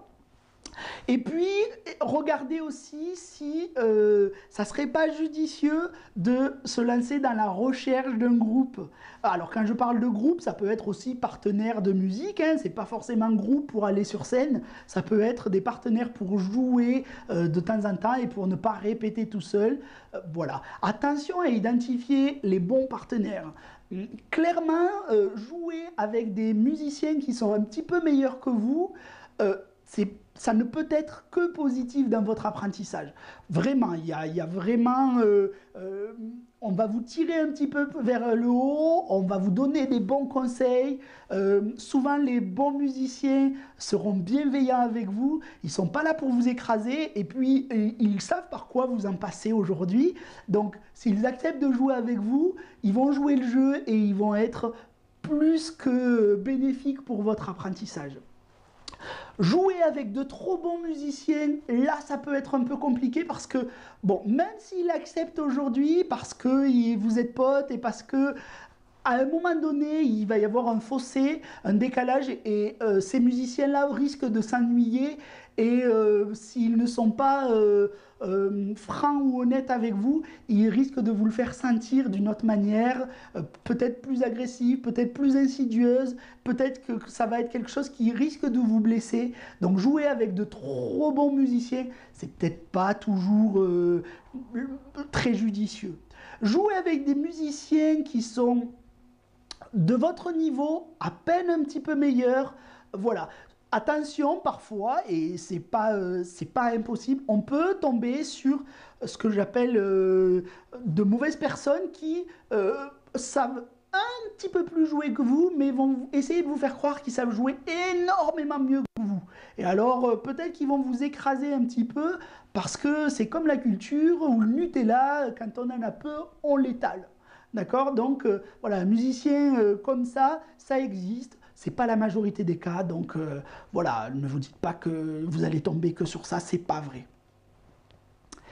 Et puis, regardez aussi si ça ne serait pas judicieux de se lancer dans la recherche d'un groupe. Alors, quand je parle de groupe, ça peut être aussi partenaire de musique, hein, ce n'est pas forcément groupe pour aller sur scène, ça peut être des partenaires pour jouer de temps en temps et pour ne pas répéter tout seul. Voilà. Attention à identifier les bons partenaires. Clairement, jouer avec des musiciens qui sont un petit peu meilleurs que vous, ça ne peut être que positif dans votre apprentissage. Vraiment, il y a vraiment... on va vous tirer un petit peu vers le haut, on va vous donner des bons conseils. Souvent, les bons musiciens seront bienveillants avec vous. Ils ne sont pas là pour vous écraser et puis ils savent par quoi vous en passez aujourd'hui. Donc, s'ils acceptent de jouer avec vous, ils vont jouer le jeu et ils vont être plus que bénéfiques pour votre apprentissage. Jouer avec de trop bons musiciens, là ça peut être un peu compliqué parce que, bon, même s'ils acceptent aujourd'hui parce que vous êtes potes et parce que à un moment donné, il va y avoir un fossé, un décalage et ces musiciens-là risquent de s'ennuyer et s'ils ne sont pas francs ou honnêtes avec vous, ils risquent de vous le faire sentir d'une autre manière, peut-être plus agressive, peut-être plus insidieuse, peut-être que ça va être quelque chose qui risque de vous blesser. Donc jouer avec de trop bons musiciens, c'est peut-être pas toujours très judicieux. Jouer avec des musiciens qui sont de votre niveau, à peine un petit peu meilleur, voilà. Attention, parfois, et c'est pas impossible, on peut tomber sur ce que j'appelle de mauvaises personnes qui savent un petit peu plus jouer que vous, mais vont essayer de vous faire croire qu'ils savent jouer énormément mieux que vous. Et alors, peut-être qu'ils vont vous écraser un petit peu, parce que c'est comme la culture, ou le Nutella, quand on en a peu, on l'étale. D'accord? Donc, voilà, un musicien comme ça existe. C'est pas la majorité des cas, donc voilà, ne vous dites pas que vous allez tomber que sur ça, c'est pas vrai.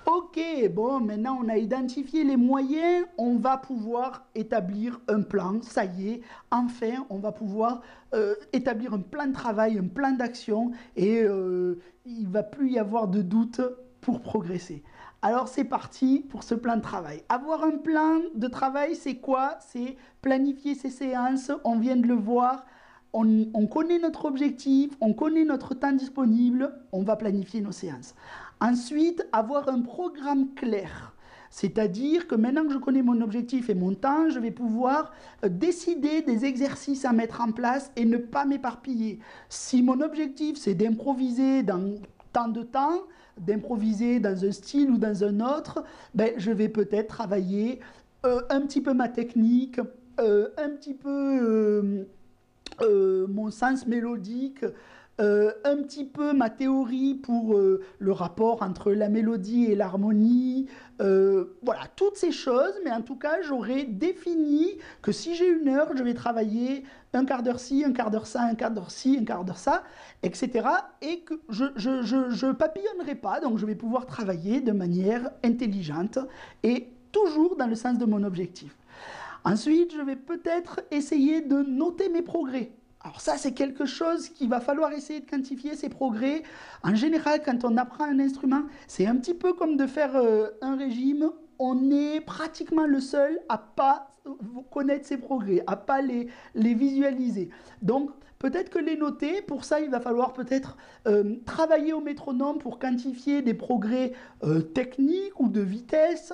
Ok, bon, maintenant on a identifié les moyens, on va pouvoir établir un plan, ça y est, enfin on va pouvoir établir un plan de travail, un plan d'action et il ne va plus y avoir de doute pour progresser. Alors c'est parti pour ce plan de travail. Avoir un plan de travail, c'est quoi? C'est planifier ses séances, on vient de le voir, on connaît notre objectif, on connaît notre temps disponible, on va planifier nos séances. Ensuite, avoir un programme clair. C'est-à-dire que maintenant que je connais mon objectif et mon temps, je vais pouvoir décider des exercices à mettre en place et ne pas m'éparpiller. Si mon objectif, c'est d'improviser dans tant de temps, d'improviser dans un style ou dans un autre, ben, je vais peut-être travailler un petit peu ma technique, un petit peu mon sens mélodique, un petit peu ma théorie pour le rapport entre la mélodie et l'harmonie, voilà, toutes ces choses, mais en tout cas, j'aurais défini que si j'ai 1 heure, je vais travailler un quart d'heure ci, un quart d'heure ça, un quart d'heure ci, un quart d'heure ça, etc. Et que je papillonnerai pas, donc je vais pouvoir travailler de manière intelligente et toujours dans le sens de mon objectif. Ensuite, je vais peut-être essayer de noter mes progrès. Alors ça, c'est quelque chose qu'il va falloir essayer de quantifier, ces progrès. En général, quand on apprend un instrument, c'est un petit peu comme de faire un régime. On est pratiquement le seul à pas connaître ses progrès, à pas les visualiser. Donc, peut-être que les noter, pour ça, il va falloir peut-être travailler au métronome pour quantifier des progrès techniques ou de vitesse.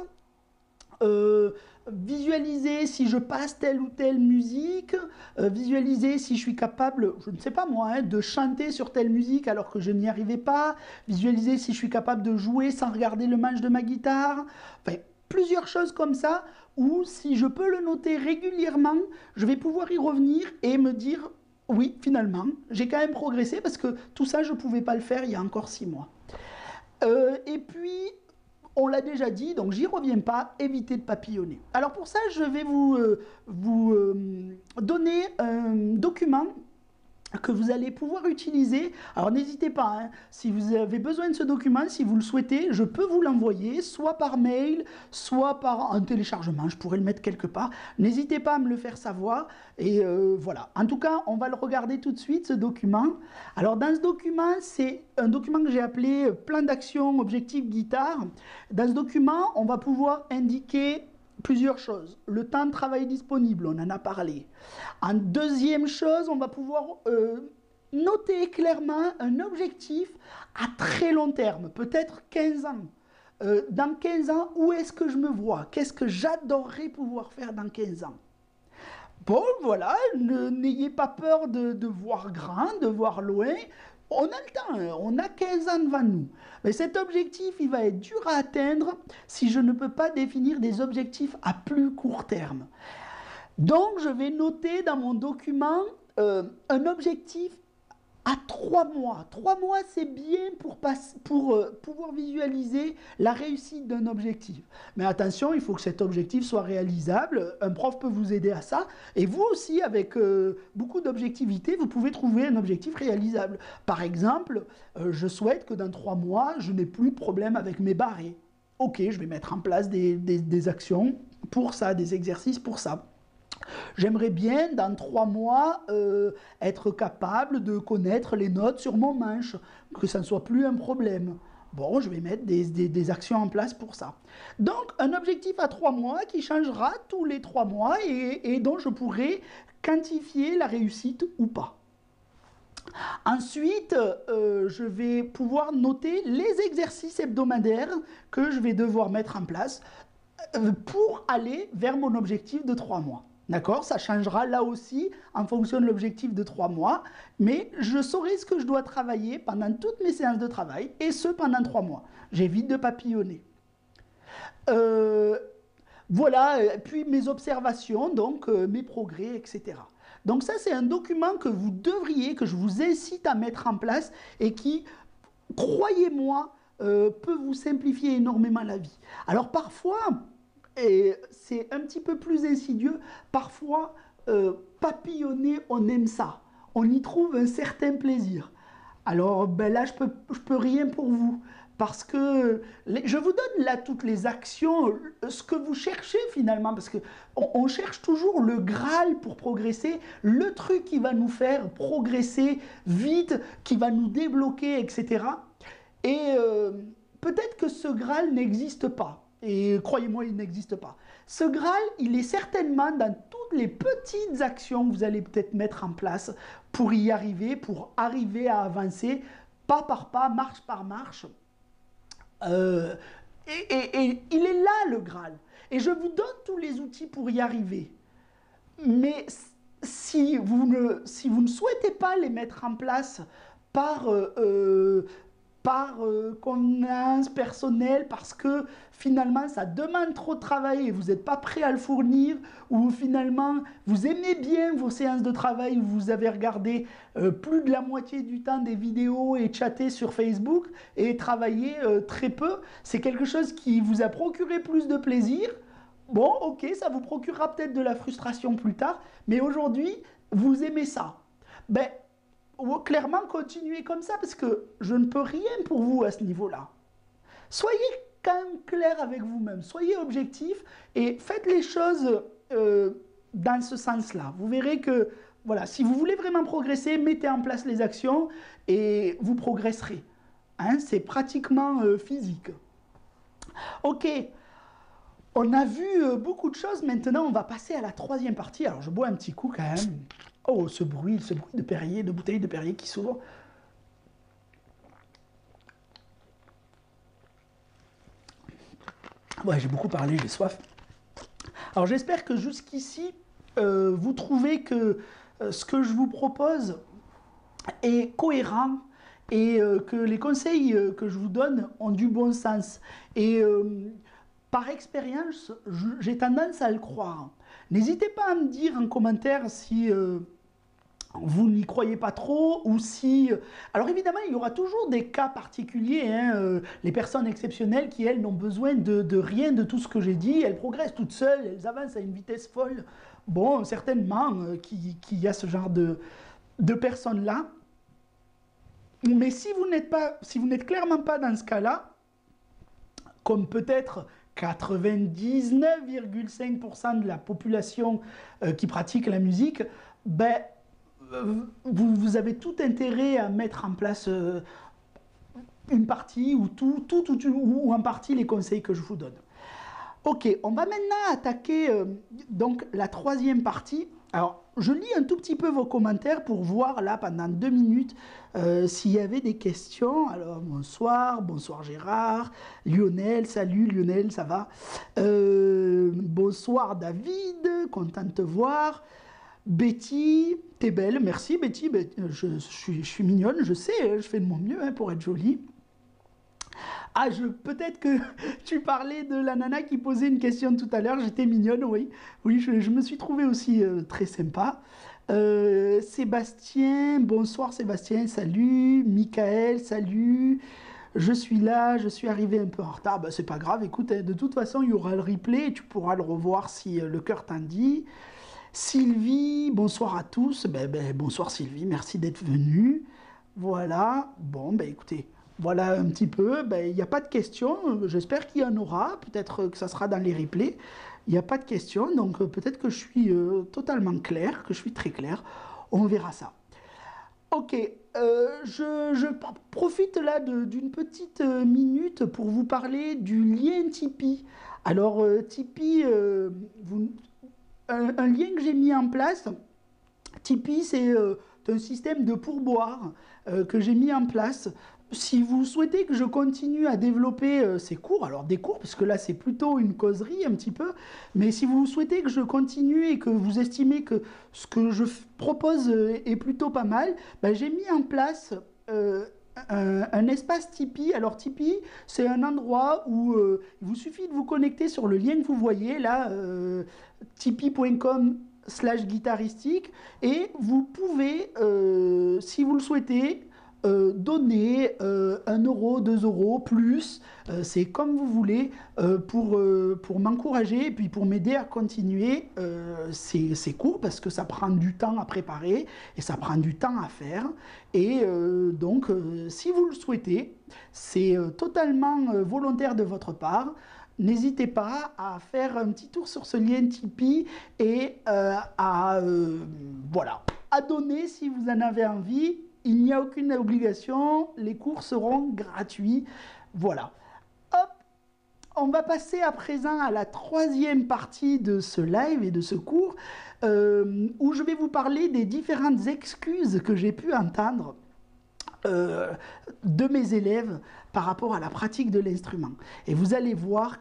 Visualiser si je passe telle ou telle musique, visualiser si je suis capable, je ne sais pas moi, hein, de chanter sur telle musique alors que je n'y arrivais pas, visualiser si je suis capable de jouer sans regarder le manche de ma guitare, enfin, plusieurs choses comme ça, où si je peux le noter régulièrement, je vais pouvoir y revenir et me dire, oui, finalement, j'ai quand même progressé parce que tout ça, je ne pouvais pas le faire il y a encore 6 mois. Et puis, on l'a déjà dit, donc j'y reviens pas, évitez de papillonner. Alors pour ça, je vais vous donner un document que vous allez pouvoir utiliser. Alors n'hésitez pas, hein, si vous avez besoin de ce document, si vous le souhaitez, je peux vous l'envoyer, soit par mail, soit par un téléchargement, je pourrais le mettre quelque part. N'hésitez pas à me le faire savoir, et voilà. En tout cas, on va le regarder tout de suite, ce document. Alors dans ce document, c'est un document que j'ai appelé plan d'action, objectif, guitare. Dans ce document, on va pouvoir indiquer plusieurs choses. Le temps de travail disponible, on en a parlé. En deuxième chose, on va pouvoir noter clairement un objectif à très long terme, peut-être 15 ans. Dans 15 ans, où est-ce que je me vois? Qu'est-ce que j'adorerais pouvoir faire dans 15 ans? Bon, voilà, n'ayez pas peur de voir grand, de voir loin. On a le temps, on a 15 ans devant nous. Mais cet objectif, il va être dur à atteindre si je ne peux pas définir des objectifs à plus court terme. Donc, je vais noter dans mon document un objectif à 3 mois. 3 mois, c'est bien pour pouvoir visualiser la réussite d'un objectif. Mais attention, il faut que cet objectif soit réalisable. Un prof peut vous aider à ça. Et vous aussi, avec beaucoup d'objectivité, vous pouvez trouver un objectif réalisable. Par exemple, je souhaite que dans 3 mois, je n'ai plus de problème avec mes barrés. Ok, je vais mettre en place des actions pour ça, des exercices pour ça. J'aimerais bien, dans 3 mois, être capable de connaître les notes sur mon manche, que ça ne soit plus un problème. Bon, je vais mettre des actions en place pour ça. Donc, un objectif à 3 mois qui changera tous les 3 mois et dont je pourrai quantifier la réussite ou pas. Ensuite, je vais pouvoir noter les exercices hebdomadaires que je vais devoir mettre en place pour aller vers mon objectif de 3 mois. D'accord? Ça changera là aussi en fonction de l'objectif de 3 mois, mais je saurai ce que je dois travailler pendant toutes mes séances de travail, et ce pendant 3 mois. J'évite de papillonner. Voilà, puis mes observations, donc mes progrès, etc. Donc ça, c'est un document que vous devriez, que je vous incite à mettre en place et qui, croyez-moi, peut vous simplifier énormément la vie. Alors parfois, et c'est un petit peu plus insidieux, parfois, papillonner, on aime ça. On y trouve un certain plaisir. Alors ben là, je peux rien pour vous. parce que je vous donne là toutes les actions, ce que vous cherchez finalement, parce que on cherche toujours le Graal pour progresser, le truc qui va nous faire progresser vite, qui va nous débloquer, etc. Et peut-être que ce Graal n'existe pas. Et croyez-moi, il n'existe pas. Ce Graal, il est certainement dans toutes les petites actions que vous allez peut-être mettre en place pour y arriver, pour arriver à avancer pas par pas, marche par marche. Euh, et il est là le Graal. Et je vous donne tous les outils pour y arriver. Mais si vous ne souhaitez pas les mettre en place par convenance personnelle, parce que finalement ça demande trop de travail et vous n'êtes pas prêt à le fournir, ou finalement vous aimez bien vos séances de travail où vous avez regardé plus de la moitié du temps des vidéos et chatté sur Facebook et travaillé très peu, c'est quelque chose qui vous a procuré plus de plaisir. Bon, ok, ça vous procurera peut-être de la frustration plus tard, mais aujourd'hui, vous aimez ça. Ben, clairement, continuez comme ça, parce que je ne peux rien pour vous à ce niveau-là. Soyez quand même clair avec vous-même, soyez objectif et faites les choses dans ce sens-là. Vous verrez que, voilà, si vous voulez vraiment progresser, mettez en place les actions et vous progresserez. Hein, c'est pratiquement physique. Ok. On a vu beaucoup de choses, maintenant on va passer à la troisième partie. Alors je bois un petit coup quand même. Oh, ce bruit de Perrier, de bouteille de Perrier qui s'ouvre. Ouais, j'ai beaucoup parlé, j'ai soif. Alors j'espère que jusqu'ici, vous trouvez que ce que je vous propose est cohérent et que les conseils que je vous donne ont du bon sens. Et par expérience, j'ai tendance à le croire. N'hésitez pas à me dire en commentaire si vous n'y croyez pas trop ou si... Alors évidemment, il y aura toujours des cas particuliers, hein, les personnes exceptionnelles qui, elles, n'ont besoin de rien de tout ce que j'ai dit, elles progressent toutes seules, elles avancent à une vitesse folle. Bon, certainement qu'il y a ce genre de personnes-là. Mais si vous n'êtes clairement pas dans ce cas-là, comme peut-être 99,5% de la population qui pratique la musique, ben, vous avez tout intérêt à mettre en place une partie ou ou en partie les conseils que je vous donne. Ok, on va maintenant attaquer donc la troisième partie. Alors, je lis un tout petit peu vos commentaires pour voir là pendant 2 minutes s'il y avait des questions. Alors, bonsoir Gérard, Lionel, salut Lionel, ça va bonsoir David, content de te voir. Betty, t'es belle, merci Betty, je suis mignonne, je sais, je fais de mon mieux hein, pour être jolie. Ah, peut-être que tu parlais de la nana qui posait une question tout à l'heure, j'étais mignonne, oui. Oui, je me suis trouvée aussi très sympa. Sébastien, bonsoir Sébastien, salut. Michael, salut. Je suis là, je suis arrivé un peu en retard. Ben, c'est pas grave, écoute, hein, de toute façon, il y aura le replay et tu pourras le revoir si le cœur t'en dit. Sylvie, bonsoir à tous. Bonsoir Sylvie, merci d'être venue. Voilà, bon, écoutez, voilà un petit peu. Il n'y a pas de questions, j'espère qu'il y en aura. Peut-être que ça sera dans les replays. Il n'y a pas de questions, donc peut-être que je suis totalement clair, que je suis très clair. On verra ça. Ok, je profite là d'une petite minute pour vous parler du lien Tipeee. Alors, Tipeee, un lien que j'ai mis en place, Tipeee, c'est un système de pourboire que j'ai mis en place. Si vous souhaitez que je continue à développer ces cours, alors des cours, parce que là c'est plutôt une causerie un petit peu, mais si vous souhaitez que je continue et que vous estimez que ce que je propose est plutôt pas mal, j'ai mis en place un espace Tipeee. Alors Tipeee, c'est un endroit où il vous suffit de vous connecter sur le lien que vous voyez là, tipeee.com/guitaristique, et vous pouvez, si vous le souhaitez, donner 1 euro, 2 euros, plus, c'est comme vous voulez, pour m'encourager et puis pour m'aider à continuer ces cours parce que ça prend du temps à préparer et ça prend du temps à faire. Et donc, si vous le souhaitez, c'est totalement volontaire de votre part. N'hésitez pas à faire un petit tour sur ce lien Tipeee et voilà, à donner si vous en avez envie. Il n'y a aucune obligation, les cours seront gratuits. Voilà. Hop, on va passer à présent à la 3e partie de ce live et de ce cours où je vais vous parler des différentes excuses que j'ai pu entendre de mes élèves par rapport à la pratique de l'instrument. Et vous allez voir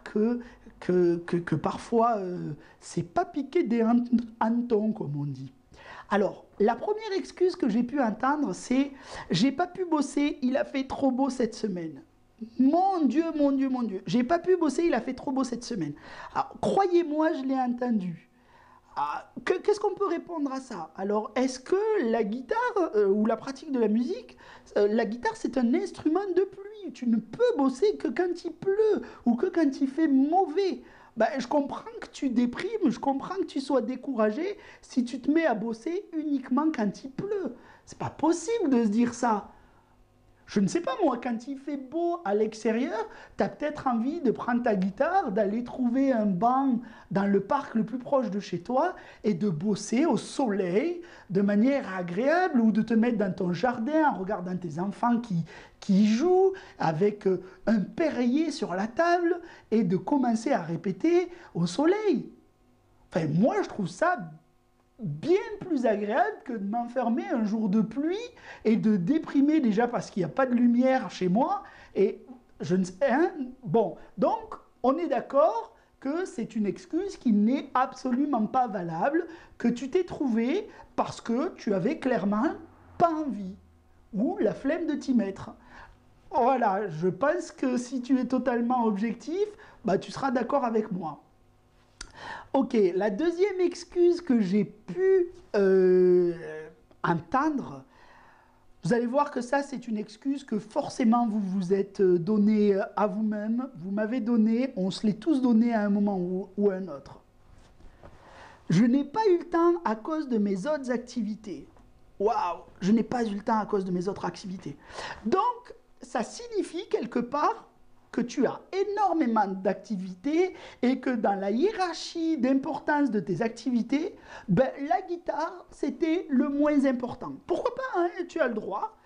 que parfois, c'est pas piqué des hannetons, comme on dit. Alors, la première excuse que j'ai pu entendre, c'est « j'ai pas pu bosser, il a fait trop beau cette semaine ». Mon Dieu, mon Dieu, mon Dieu, j'ai pas pu bosser, il a fait trop beau cette semaine. Alors, croyez-moi, je l'ai entendu. Qu'est-ce qu'on peut répondre à ça? Alors, est-ce que la guitare ou la pratique de la musique, la guitare c'est un instrument de pluie. Tu ne peux bosser que quand il pleut ou que quand il fait mauvais. Ben, je comprends que tu déprimes, je comprends que tu sois découragé si tu te mets à bosser uniquement quand il pleut. C'est pas possible de se dire ça. Je ne sais pas moi, quand il fait beau à l'extérieur, tu as peut-être envie de prendre ta guitare, d'aller trouver un banc dans le parc le plus proche de chez toi et de bosser au soleil de manière agréable ou de te mettre dans ton jardin en regardant tes enfants qui jouent avec un Perrier sur la table et de commencer à répéter au soleil. Enfin, moi, je trouve ça bien plus agréable que de m'enfermer un jour de pluie et de déprimer déjà parce qu'il n'y a pas de lumière chez moi. Et je ne sais, hein, bon, donc on est d'accord que c'est une excuse qui n'est absolument pas valable, que tu t'es trouvé parce que tu avais clairement pas envie ou la flemme de t'y mettre. Voilà, je pense que si tu es totalement objectif, bah, tu seras d'accord avec moi. Ok, la deuxième excuse que j'ai pu entendre, vous allez voir que ça, c'est une excuse que forcément vous vous êtes donné à vous-même. Vous m'avez donné, on se l'est tous donné à un moment ou à un autre. Je n'ai pas eu le temps à cause de mes autres activités. Waouh, je n'ai pas eu le temps à cause de mes autres activités. Donc, ça signifie quelque part que tu as énormément d'activités et que dans la hiérarchie d'importance de tes activités, ben, la guitare, c'était le moins important. Pourquoi pas, hein, tu as le droit.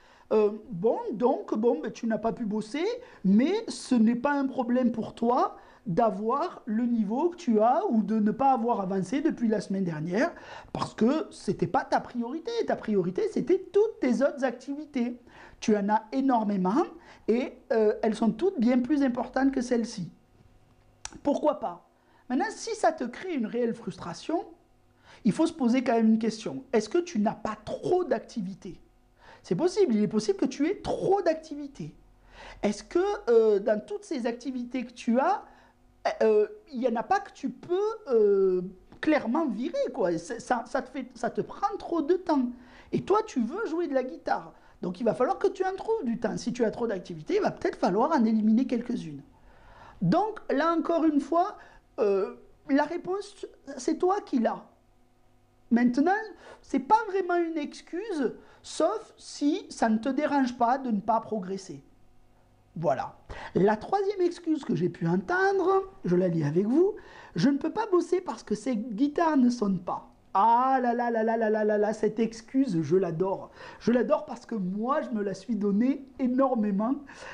Ben, tu n'as pas pu bosser, mais ce n'est pas un problème pour toi d'avoir le niveau que tu as ou de ne pas avoir avancé depuis la semaine dernière parce que ce n'était pas ta priorité. Ta priorité, c'était toutes tes autres activités. Tu en as énormément et elles sont toutes bien plus importantes que celles-ci. Pourquoi pas? Maintenant, si ça te crée une réelle frustration, il faut se poser quand même une question. Est-ce que tu n'as pas trop d'activités? C'est possible, il est possible que tu aies trop d'activités. Est-ce que dans toutes ces activités que tu as, il n'y en a pas que tu peux clairement virer, quoi. Ça te prend trop de temps. Et toi, tu veux jouer de la guitare. Donc, il va falloir que tu en trouves du temps. Si tu as trop d'activités, il va peut-être falloir en éliminer quelques-unes. Donc, là encore une fois, la réponse, c'est toi qui l'as. Maintenant, ce n'est pas vraiment une excuse, sauf si ça ne te dérange pas de ne pas progresser. Voilà. La troisième excuse que j'ai pu entendre, je la lis avec vous, je ne peux pas bosser parce que ces guitares ne sonnent pas. Ah là là là là là là là là, cette excuse, je l'adore. Je l'adore parce que moi, je me la suis donnée énormément.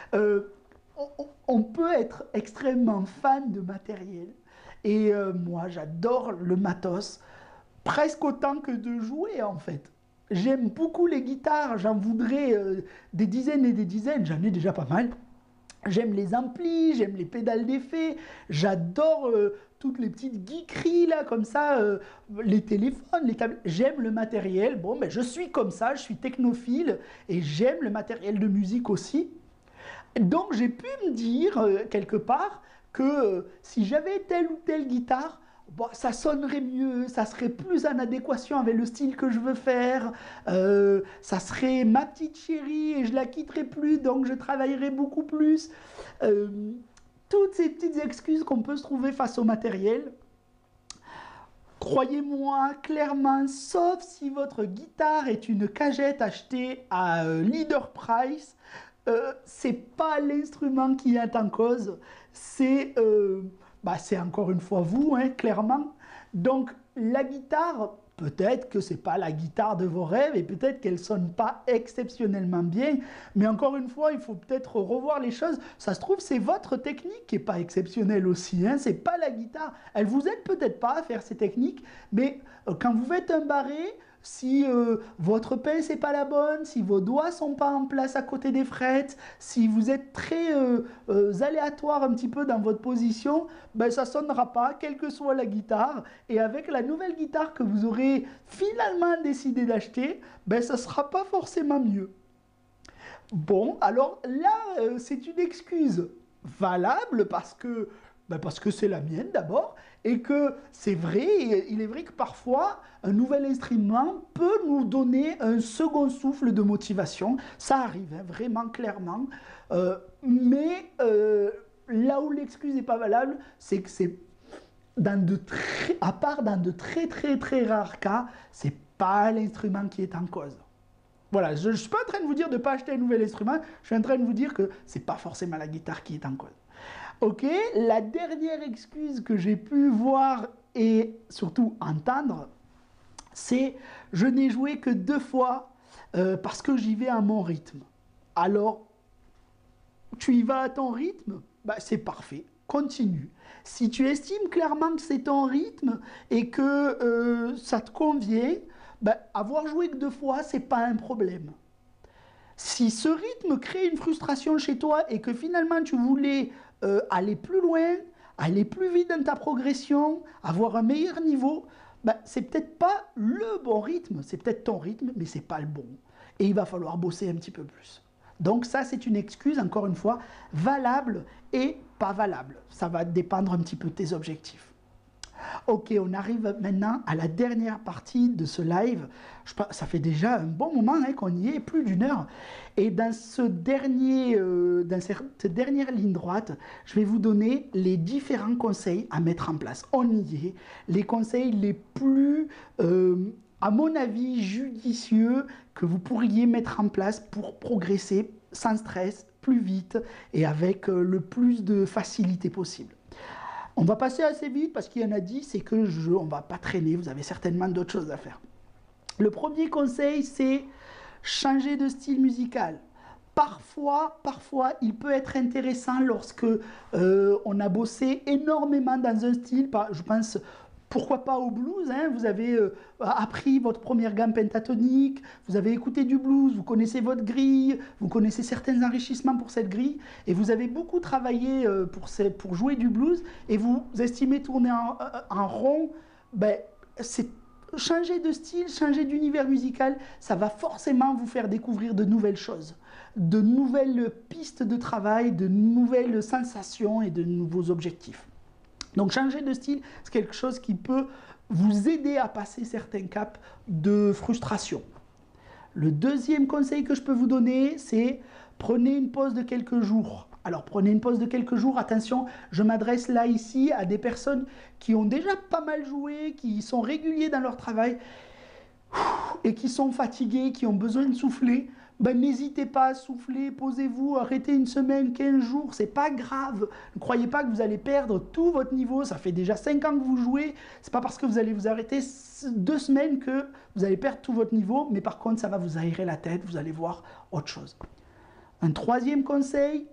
On peut être extrêmement fan de matériel. Et moi, j'adore le matos, presque autant que de jouer en fait. J'aime beaucoup les guitares, j'en voudrais des dizaines et des dizaines, j'en ai déjà pas mal. J'aime les amplis, j'aime les pédales d'effet, j'adore toutes les petites geekeries là, comme ça, les téléphones, les tablettes. J'aime le matériel, bon, ben, je suis comme ça, je suis technophile et j'aime le matériel de musique aussi. Donc j'ai pu me dire quelque part que si j'avais telle ou telle guitare, bon, ça sonnerait mieux, ça serait plus en adéquation avec le style que je veux faire, ça serait ma petite chérie et je la quitterai plus, donc je travaillerai beaucoup plus. Toutes ces petites excuses qu'on peut se trouver face au matériel. Croyez-moi, clairement, sauf si votre guitare est une cagette achetée à Leader Price, c'est pas l'instrument qui est en cause, c'est encore une fois vous, hein, clairement. Donc la guitare, peut-être que c'est pas la guitare de vos rêves et peut-être qu'elle sonne pas exceptionnellement bien, mais encore une fois, il faut peut-être revoir les choses. Ça se trouve, c'est votre technique qui est pas exceptionnelle aussi, hein, c'est pas la guitare. Elle vous aide peut-être pas à faire ces techniques, mais quand vous faites un barré, si votre pince n'est pas la bonne, si vos doigts ne sont pas en place à côté des frettes, si vous êtes très aléatoire un petit peu dans votre position, ben, ça ne sonnera pas, quelle que soit la guitare. Et avec la nouvelle guitare que vous aurez finalement décidé d'acheter, ben, ça ne sera pas forcément mieux. Bon, alors là, c'est une excuse valable parce que c'est la mienne d'abord, et que c'est vrai, il est vrai que parfois, un nouvel instrument peut nous donner un second souffle de motivation. Ça arrive, hein, vraiment, clairement. Mais là où l'excuse n'est pas valable, c'est que c'est à part dans de très très très rares cas, c'est pas l'instrument qui est en cause. Voilà, je ne suis pas en train de vous dire de ne pas acheter un nouvel instrument, je suis en train de vous dire que ce n'est pas forcément la guitare qui est en cause. Ok, la dernière excuse que j'ai pu voir et surtout entendre, c'est je n'ai joué que 2 fois parce que j'y vais à mon rythme. Alors, tu y vas à ton rythme, bah, c'est parfait, continue. Si tu estimes clairement que c'est ton rythme et que ça te convient, bah, avoir joué que 2 fois, c'est pas un problème. Si ce rythme crée une frustration chez toi et que finalement tu voulais aller plus loin, aller plus vite dans ta progression, avoir un meilleur niveau, ben, c'est peut-être pas le bon rythme, c'est peut-être ton rythme, mais c'est pas le bon. Et il va falloir bosser un petit peu plus. Donc ça, c'est une excuse, encore une fois, valable et pas valable. Ça va dépendre un petit peu de tes objectifs. Ok, on arrive maintenant à la dernière partie de ce live. Ça fait déjà un bon moment hein, qu'on y est, plus d'1 heure. Et dans cette dernière ligne droite, je vais vous donner les différents conseils à mettre en place. On y est. Les conseils les plus, à mon avis, judicieux que vous pourriez mettre en place pour progresser sans stress, plus vite et avec le plus de facilité possible. On va passer assez vite parce qu'il y en a 10 et qu'on ne va pas traîner, vous avez certainement d'autres choses à faire. Le premier conseil, c'est changer de style musical. Parfois, il peut être intéressant lorsque on a bossé énormément dans un style, je pense, pourquoi pas au blues, hein, vous avez appris votre première gamme pentatonique, vous avez écouté du blues, vous connaissez votre grille, vous connaissez certains enrichissements pour cette grille, et vous avez beaucoup travaillé pour jouer du blues, et vous estimez tourner en rond, ben, c'est changer de style, changer d'univers musical, ça va forcément vous faire découvrir de nouvelles choses, de nouvelles pistes de travail, de nouvelles sensations et de nouveaux objectifs. Donc changer de style, c'est quelque chose qui peut vous aider à passer certains caps de frustration. Le deuxième conseil que je peux vous donner, c'est prenez une pause de quelques jours. Alors prenez une pause de quelques jours, attention, je m'adresse là ici à des personnes qui ont déjà pas mal joué, qui sont réguliers dans leur travail et qui sont fatigués, qui ont besoin de souffler. Ben, n'hésitez pas à souffler, posez-vous, arrêtez 1 semaine, 15 jours, c'est pas grave. Ne croyez pas que vous allez perdre tout votre niveau, ça fait déjà 5 ans que vous jouez, c'est pas parce que vous allez vous arrêter 2 semaines que vous allez perdre tout votre niveau, mais par contre ça va vous aérer la tête, vous allez voir autre chose. Un troisième conseil,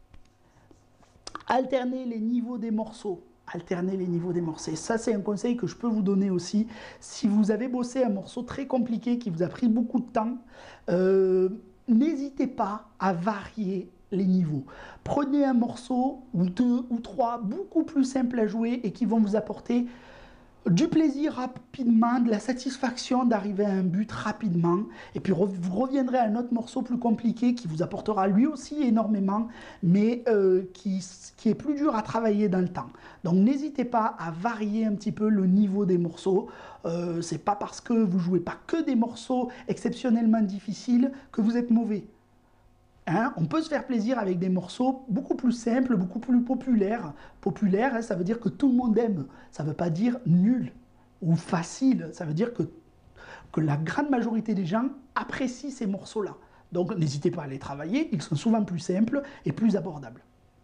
alternez les niveaux des morceaux. Alterner les niveaux des morceaux. Ça, c'est un conseil que je peux vous donner aussi. Si vous avez bossé un morceau très compliqué qui vous a pris beaucoup de temps, n'hésitez pas à varier les niveaux. Prenez un morceau ou 2 ou 3 beaucoup plus simples à jouer et qui vont vous apporter du plaisir rapidement, de la satisfaction d'arriver à un but rapidement, et puis vous reviendrez à un autre morceau plus compliqué qui vous apportera lui aussi énormément, mais qui est plus dur à travailler dans le temps. Donc n'hésitez pas à varier un petit peu le niveau des morceaux. C'est pas parce que vous jouez pas que des morceaux exceptionnellement difficiles que vous êtes mauvais. Hein, on peut se faire plaisir avec des morceaux beaucoup plus simples, beaucoup plus populaires. Populaire, hein, ça veut dire que tout le monde aime. Ça ne veut pas dire nul ou facile. Ça veut dire que la grande majorité des gens apprécient ces morceaux-là. Donc n'hésitez pas à les travailler. Ils sont souvent plus simples et plus abordables.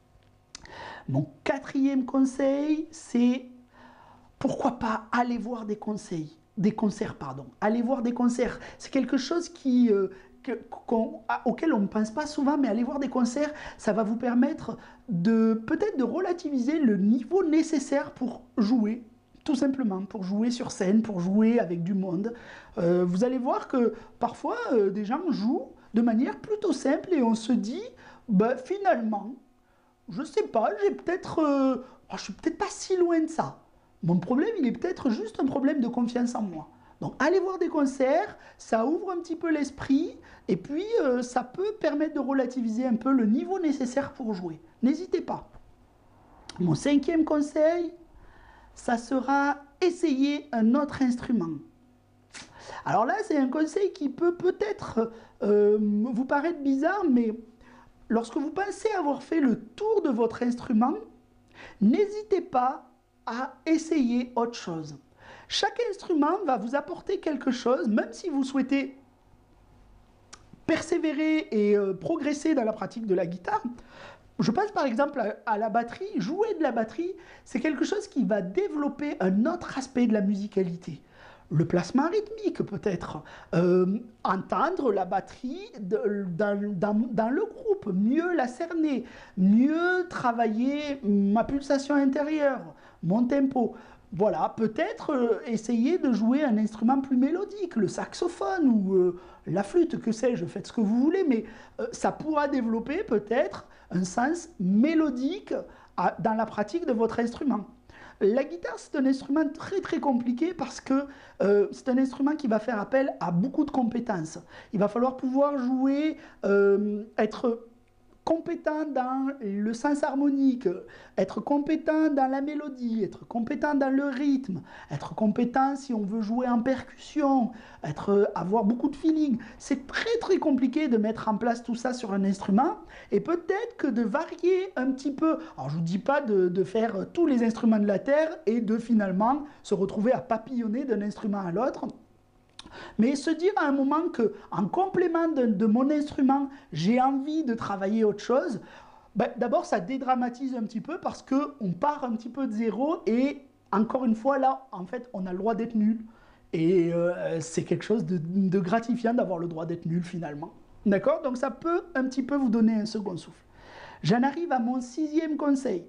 Mon quatrième conseil, c'est pourquoi pas aller voir des concerts. Aller voir des concerts. C'est quelque chose auquel on ne pense pas souvent, mais aller voir des concerts, ça va vous permettre peut-être de relativiser le niveau nécessaire pour jouer, tout simplement, pour jouer sur scène, pour jouer avec du monde. Vous allez voir que parfois, des gens jouent de manière plutôt simple et on se dit, bah, finalement, je sais pas, je suis peut-être pas si loin de ça. Mon problème, il est peut-être juste un problème de confiance en moi. Donc, allez voir des concerts, ça ouvre un petit peu l'esprit, et puis ça peut permettre de relativiser un peu le niveau nécessaire pour jouer. N'hésitez pas. Mon cinquième conseil, ça sera essayer un autre instrument. Alors là, c'est un conseil qui peut peut-être vous paraître bizarre, mais lorsque vous pensez avoir fait le tour de votre instrument, n'hésitez pas à essayer autre chose. Chaque instrument va vous apporter quelque chose, même si vous souhaitez persévérer et progresser dans la pratique de la guitare. Je pense par exemple à la batterie. Jouer de la batterie, c'est quelque chose qui va développer un autre aspect de la musicalité. Le placement rythmique peut-être, entendre la batterie dans le groupe, mieux la cerner, mieux travailler ma pulsation intérieure, mon tempo. Voilà, peut-être essayer de jouer un instrument plus mélodique, le saxophone ou la flûte, que sais-je, faites ce que vous voulez, mais ça pourra développer peut-être un sens mélodique dans la pratique de votre instrument. La guitare, c'est un instrument très très compliqué parce que c'est un instrument qui va faire appel à beaucoup de compétences. Il va falloir pouvoir jouer, être compétent dans le sens harmonique, être compétent dans la mélodie, être compétent dans le rythme, être compétent si on veut jouer en percussion, avoir beaucoup de feeling. C'est très très compliqué de mettre en place tout ça sur un instrument et peut-être que de varier un petit peu. Alors je ne vous dis pas de faire tous les instruments de la Terre et de finalement se retrouver à papillonner d'un instrument à l'autre. Mais se dire à un moment qu'en complément de mon instrument, j'ai envie de travailler autre chose, ben, d'abord ça dédramatise un petit peu parce qu'on part un petit peu de zéro et encore une fois là, en fait, on a le droit d'être nul. Et c'est quelque chose de gratifiant d'avoir le droit d'être nul finalement. D'accord? Donc ça peut un petit peu vous donner un second souffle. J'en arrive à mon sixième conseil.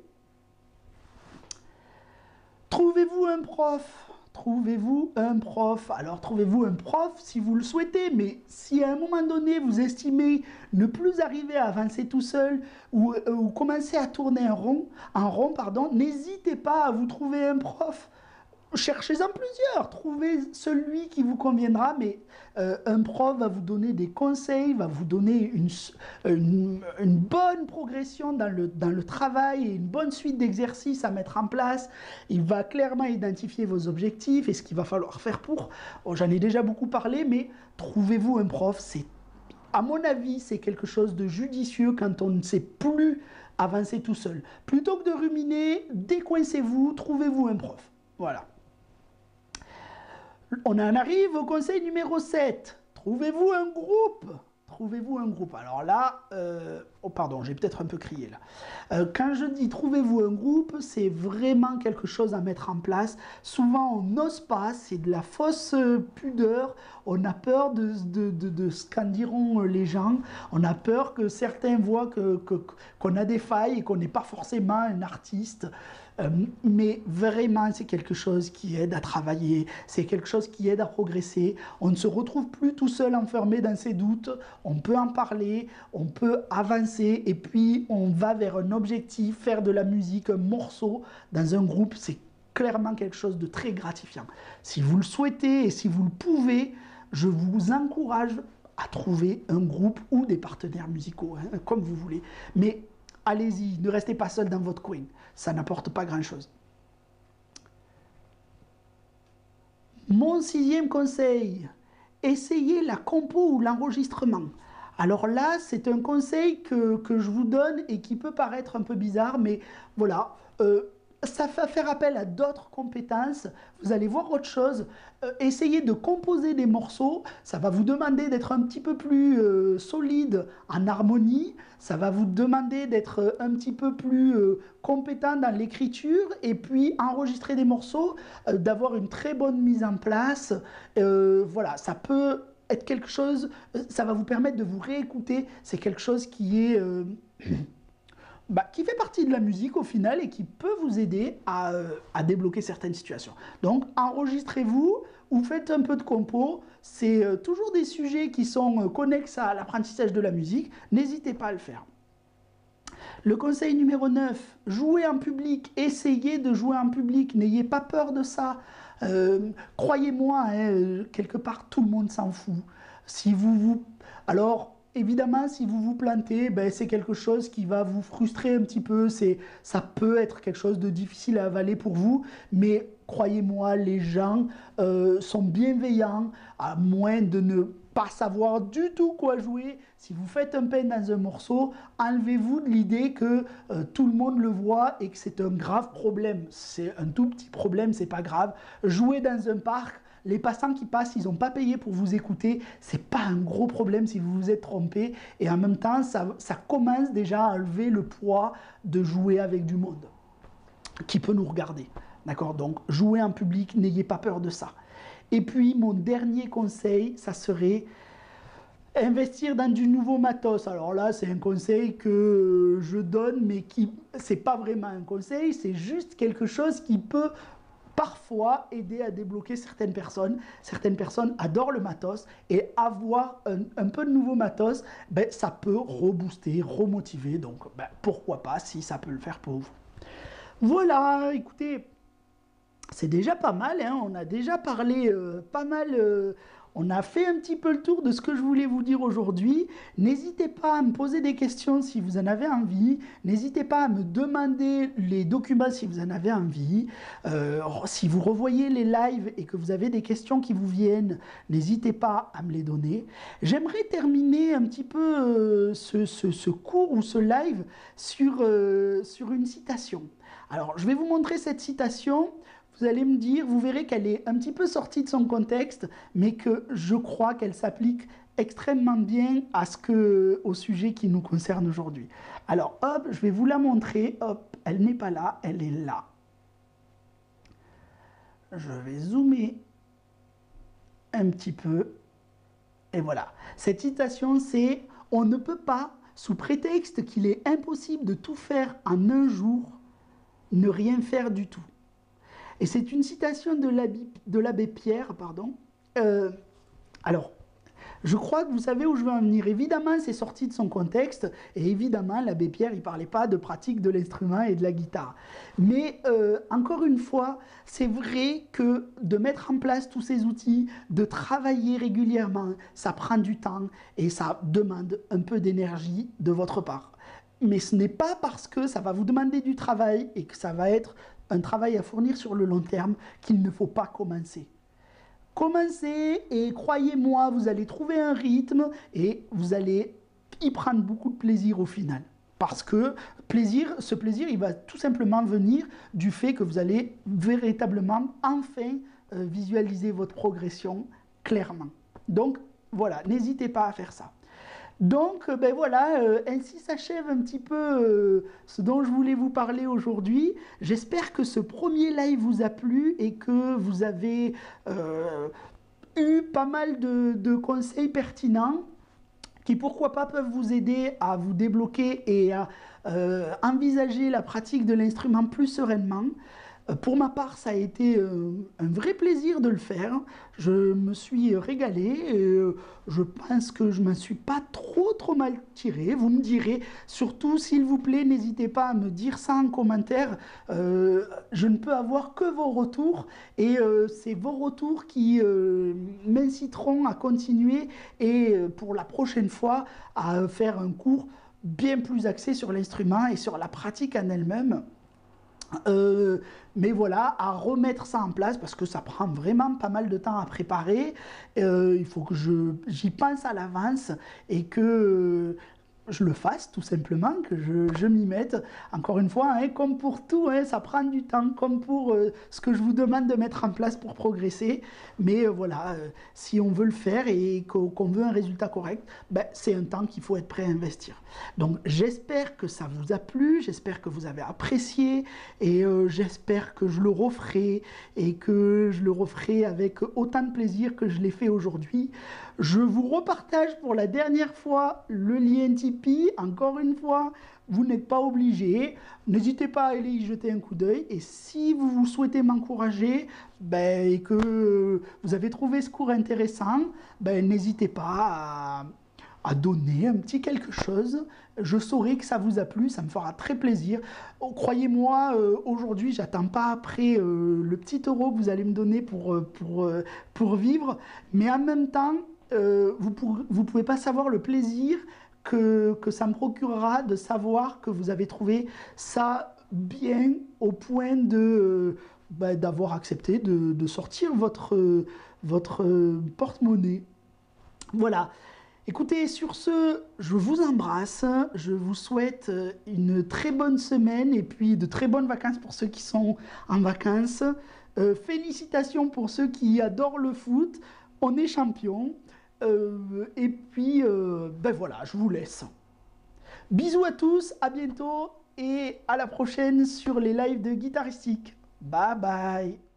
Trouvez-vous un prof. Trouvez-vous un prof. Alors trouvez-vous un prof si vous le souhaitez, mais si à un moment donné vous estimez ne plus arriver à avancer tout seul ou commencer à tourner en rond, n'hésitez pas à vous trouver un prof. Cherchez-en plusieurs, trouvez celui qui vous conviendra, mais un prof va vous donner des conseils, va vous donner une bonne progression dans le travail et une bonne suite d'exercices à mettre en place. Il va clairement identifier vos objectifs et ce qu'il va falloir faire pour. Oh, j'en ai déjà beaucoup parlé, mais trouvez-vous un prof, à mon avis, c'est quelque chose de judicieux quand on ne sait plus avancer tout seul. Plutôt que de ruminer, décoincez-vous, trouvez-vous un prof. Voilà. On en arrive au conseil numéro 7. Trouvez-vous un groupe. Trouvez-vous un groupe. Alors là, oh pardon, j'ai peut-être un peu crié là. Quand je dis trouvez-vous un groupe, c'est vraiment quelque chose à mettre en place. Souvent, on n'ose pas, c'est de la fausse pudeur. On a peur de ce qu'en diront les gens. On a peur que certains voient qu'on a des failles et qu'on n'est pas forcément un artiste. Mais vraiment, c'est quelque chose qui aide à travailler, c'est quelque chose qui aide à progresser. On ne se retrouve plus tout seul enfermé dans ses doutes, on peut en parler, on peut avancer et puis on va vers un objectif, faire de la musique, un morceau dans un groupe, c'est clairement quelque chose de très gratifiant. Si vous le souhaitez et si vous le pouvez, je vous encourage à trouver un groupe ou des partenaires musicaux, hein, comme vous voulez. Mais allez-y, ne restez pas seul dans votre coin. Ça n'apporte pas grand-chose. Mon 6e conseil, essayez la compo ou l'enregistrement. Alors là, c'est un conseil que je vous donne et qui peut paraître un peu bizarre, mais voilà, ça va faire appel à d'autres compétences. Vous allez voir autre chose. Essayez de composer des morceaux. Ça va vous demander d'être un petit peu plus solide en harmonie. Ça va vous demander d'être un petit peu plus compétent dans l'écriture. Et puis enregistrer des morceaux, d'avoir une très bonne mise en place. Voilà, ça peut être quelque chose, ça va vous permettre de vous réécouter. C'est quelque chose qui est... qui fait partie de la musique au final et qui peut vous aider à débloquer certaines situations. Donc enregistrez-vous ou faites un peu de compo. C'est toujours des sujets qui sont connexes à l'apprentissage de la musique. N'hésitez pas à le faire. Le conseil numéro 9, jouez en public. Essayez de jouer en public. N'ayez pas peur de ça. Croyez-moi, hein, quelque part, tout le monde s'en fout. Alors, évidemment, si vous vous plantez, c'est quelque chose qui va vous frustrer un petit peu. Ça peut être quelque chose de difficile à avaler pour vous, mais croyez-moi, les gens sont bienveillants, à moins de ne pas savoir du tout quoi jouer. Si vous faites un pain dans un morceau, enlevez-vous de l'idée que tout le monde le voit et que c'est un grave problème. C'est un tout petit problème, c'est pas grave. Jouez dans un parc, les passants qui passent, ils n'ont pas payé pour vous écouter. C'est pas un gros problème si vous vous êtes trompé. Et en même temps, ça commence déjà à enlever le poids de jouer avec du monde qui peut nous regarder. D'accord? Donc, jouez en public, n'ayez pas peur de ça. Et puis, mon dernier conseil, ça serait investir dans du nouveau matos. Alors là, c'est un conseil que je donne, mais c'est pas vraiment un conseil, c'est juste quelque chose qui peut parfois aider à débloquer certaines personnes. Certaines personnes adorent le matos et avoir un peu de nouveau matos, ça peut rebooster, remotiver. Donc, pourquoi pas si ça peut le faire pour vous. Voilà, écoutez, c'est déjà pas mal, hein, on a déjà parlé pas mal, on a fait un petit peu le tour de ce que je voulais vous dire aujourd'hui. N'hésitez pas à me poser des questions si vous en avez envie, n'hésitez pas à me demander les documents si vous en avez envie. Si vous revoyez les lives et que vous avez des questions qui vous viennent, n'hésitez pas à me les donner. J'aimerais terminer un petit peu ce cours ou ce live sur une citation. Alors, je vais vous montrer cette citation. Vous allez me dire, vous verrez qu'elle est un petit peu sortie de son contexte, mais que je crois qu'elle s'applique extrêmement bien au sujet qui nous concerne aujourd'hui. Alors, hop, je vais vous la montrer. Hop, elle n'est pas là, elle est là. Je vais zoomer un petit peu. Et voilà. Cette citation, c'est « On ne peut pas, sous prétexte qu'il est impossible de tout faire en un jour, ne rien faire du tout. » Et c'est une citation de l'abbé Pierre, pardon. Alors, je crois que vous savez où je veux en venir. Évidemment, c'est sorti de son contexte, et évidemment, l'abbé Pierre, il ne parlait pas de pratique de l'instrument et de la guitare. Mais, encore une fois, c'est vrai que de mettre en place tous ces outils, de travailler régulièrement, ça prend du temps, et ça demande un peu d'énergie de votre part. Mais ce n'est pas parce que ça va vous demander du travail, et que ça va être un travail à fournir sur le long terme qu'il ne faut pas commencer. Commencez et croyez-moi, vous allez trouver un rythme et vous allez y prendre beaucoup de plaisir au final. Parce que ce plaisir, il va tout simplement venir du fait que vous allez véritablement enfin visualiser votre progression clairement. Donc voilà, n'hésitez pas à faire ça. Donc, voilà, ainsi s'achève un petit peu ce dont je voulais vous parler aujourd'hui. J'espère que ce premier live vous a plu et que vous avez eu pas mal de conseils pertinents qui, pourquoi pas, peuvent vous aider à vous débloquer et à envisager la pratique de l'instrument plus sereinement. Pour ma part, ça a été un vrai plaisir de le faire. Je me suis régalé et je pense que je ne m'en suis pas trop mal tiré. Vous me direz, surtout s'il vous plaît, n'hésitez pas à me dire ça en commentaire. Je ne peux avoir que vos retours et c'est vos retours qui m'inciteront à continuer et pour la prochaine fois à faire un cours bien plus axé sur l'instrument et sur la pratique en elle-même. Mais voilà, à remettre ça en place parce que ça prend vraiment pas mal de temps à préparer. Il faut que j'y pense à l'avance et que je le fasse tout simplement, que je m'y mette. Encore une fois, hein, comme pour tout, hein, ça prend du temps, comme pour ce que je vous demande de mettre en place pour progresser. Mais voilà, si on veut le faire et qu'on veut un résultat correct, ben, c'est un temps qu'il faut être prêt à investir. Donc j'espère que ça vous a plu, j'espère que vous avez apprécié et j'espère que je le referai et que je le referai avec autant de plaisir que je l'ai fait aujourd'hui. Je vous repartage pour la dernière fois le lien Tipeee. Encore une fois, vous n'êtes pas obligé. N'hésitez pas à aller y jeter un coup d'œil. Et si vous souhaitez m'encourager ben, et que vous avez trouvé ce cours intéressant, ben, n'hésitez pas à donner un petit quelque chose. Je saurai que ça vous a plu, ça me fera très plaisir. Oh, croyez-moi, aujourd'hui, j'attends pas après le petit euro que vous allez me donner pour vivre. Mais en même temps, vous pouvez pas savoir le plaisir que ça me procurera de savoir que vous avez trouvé ça bien au point de d'avoir accepté de sortir votre porte-monnaie. Voilà. Écoutez, sur ce, je vous embrasse, je vous souhaite une très bonne semaine et puis de très bonnes vacances pour ceux qui sont en vacances. Félicitations pour ceux qui adorent le foot, on est champion. Et puis, ben voilà, je vous laisse. Bisous à tous, à bientôt et à la prochaine sur les lives de Guitaristique. Bye bye.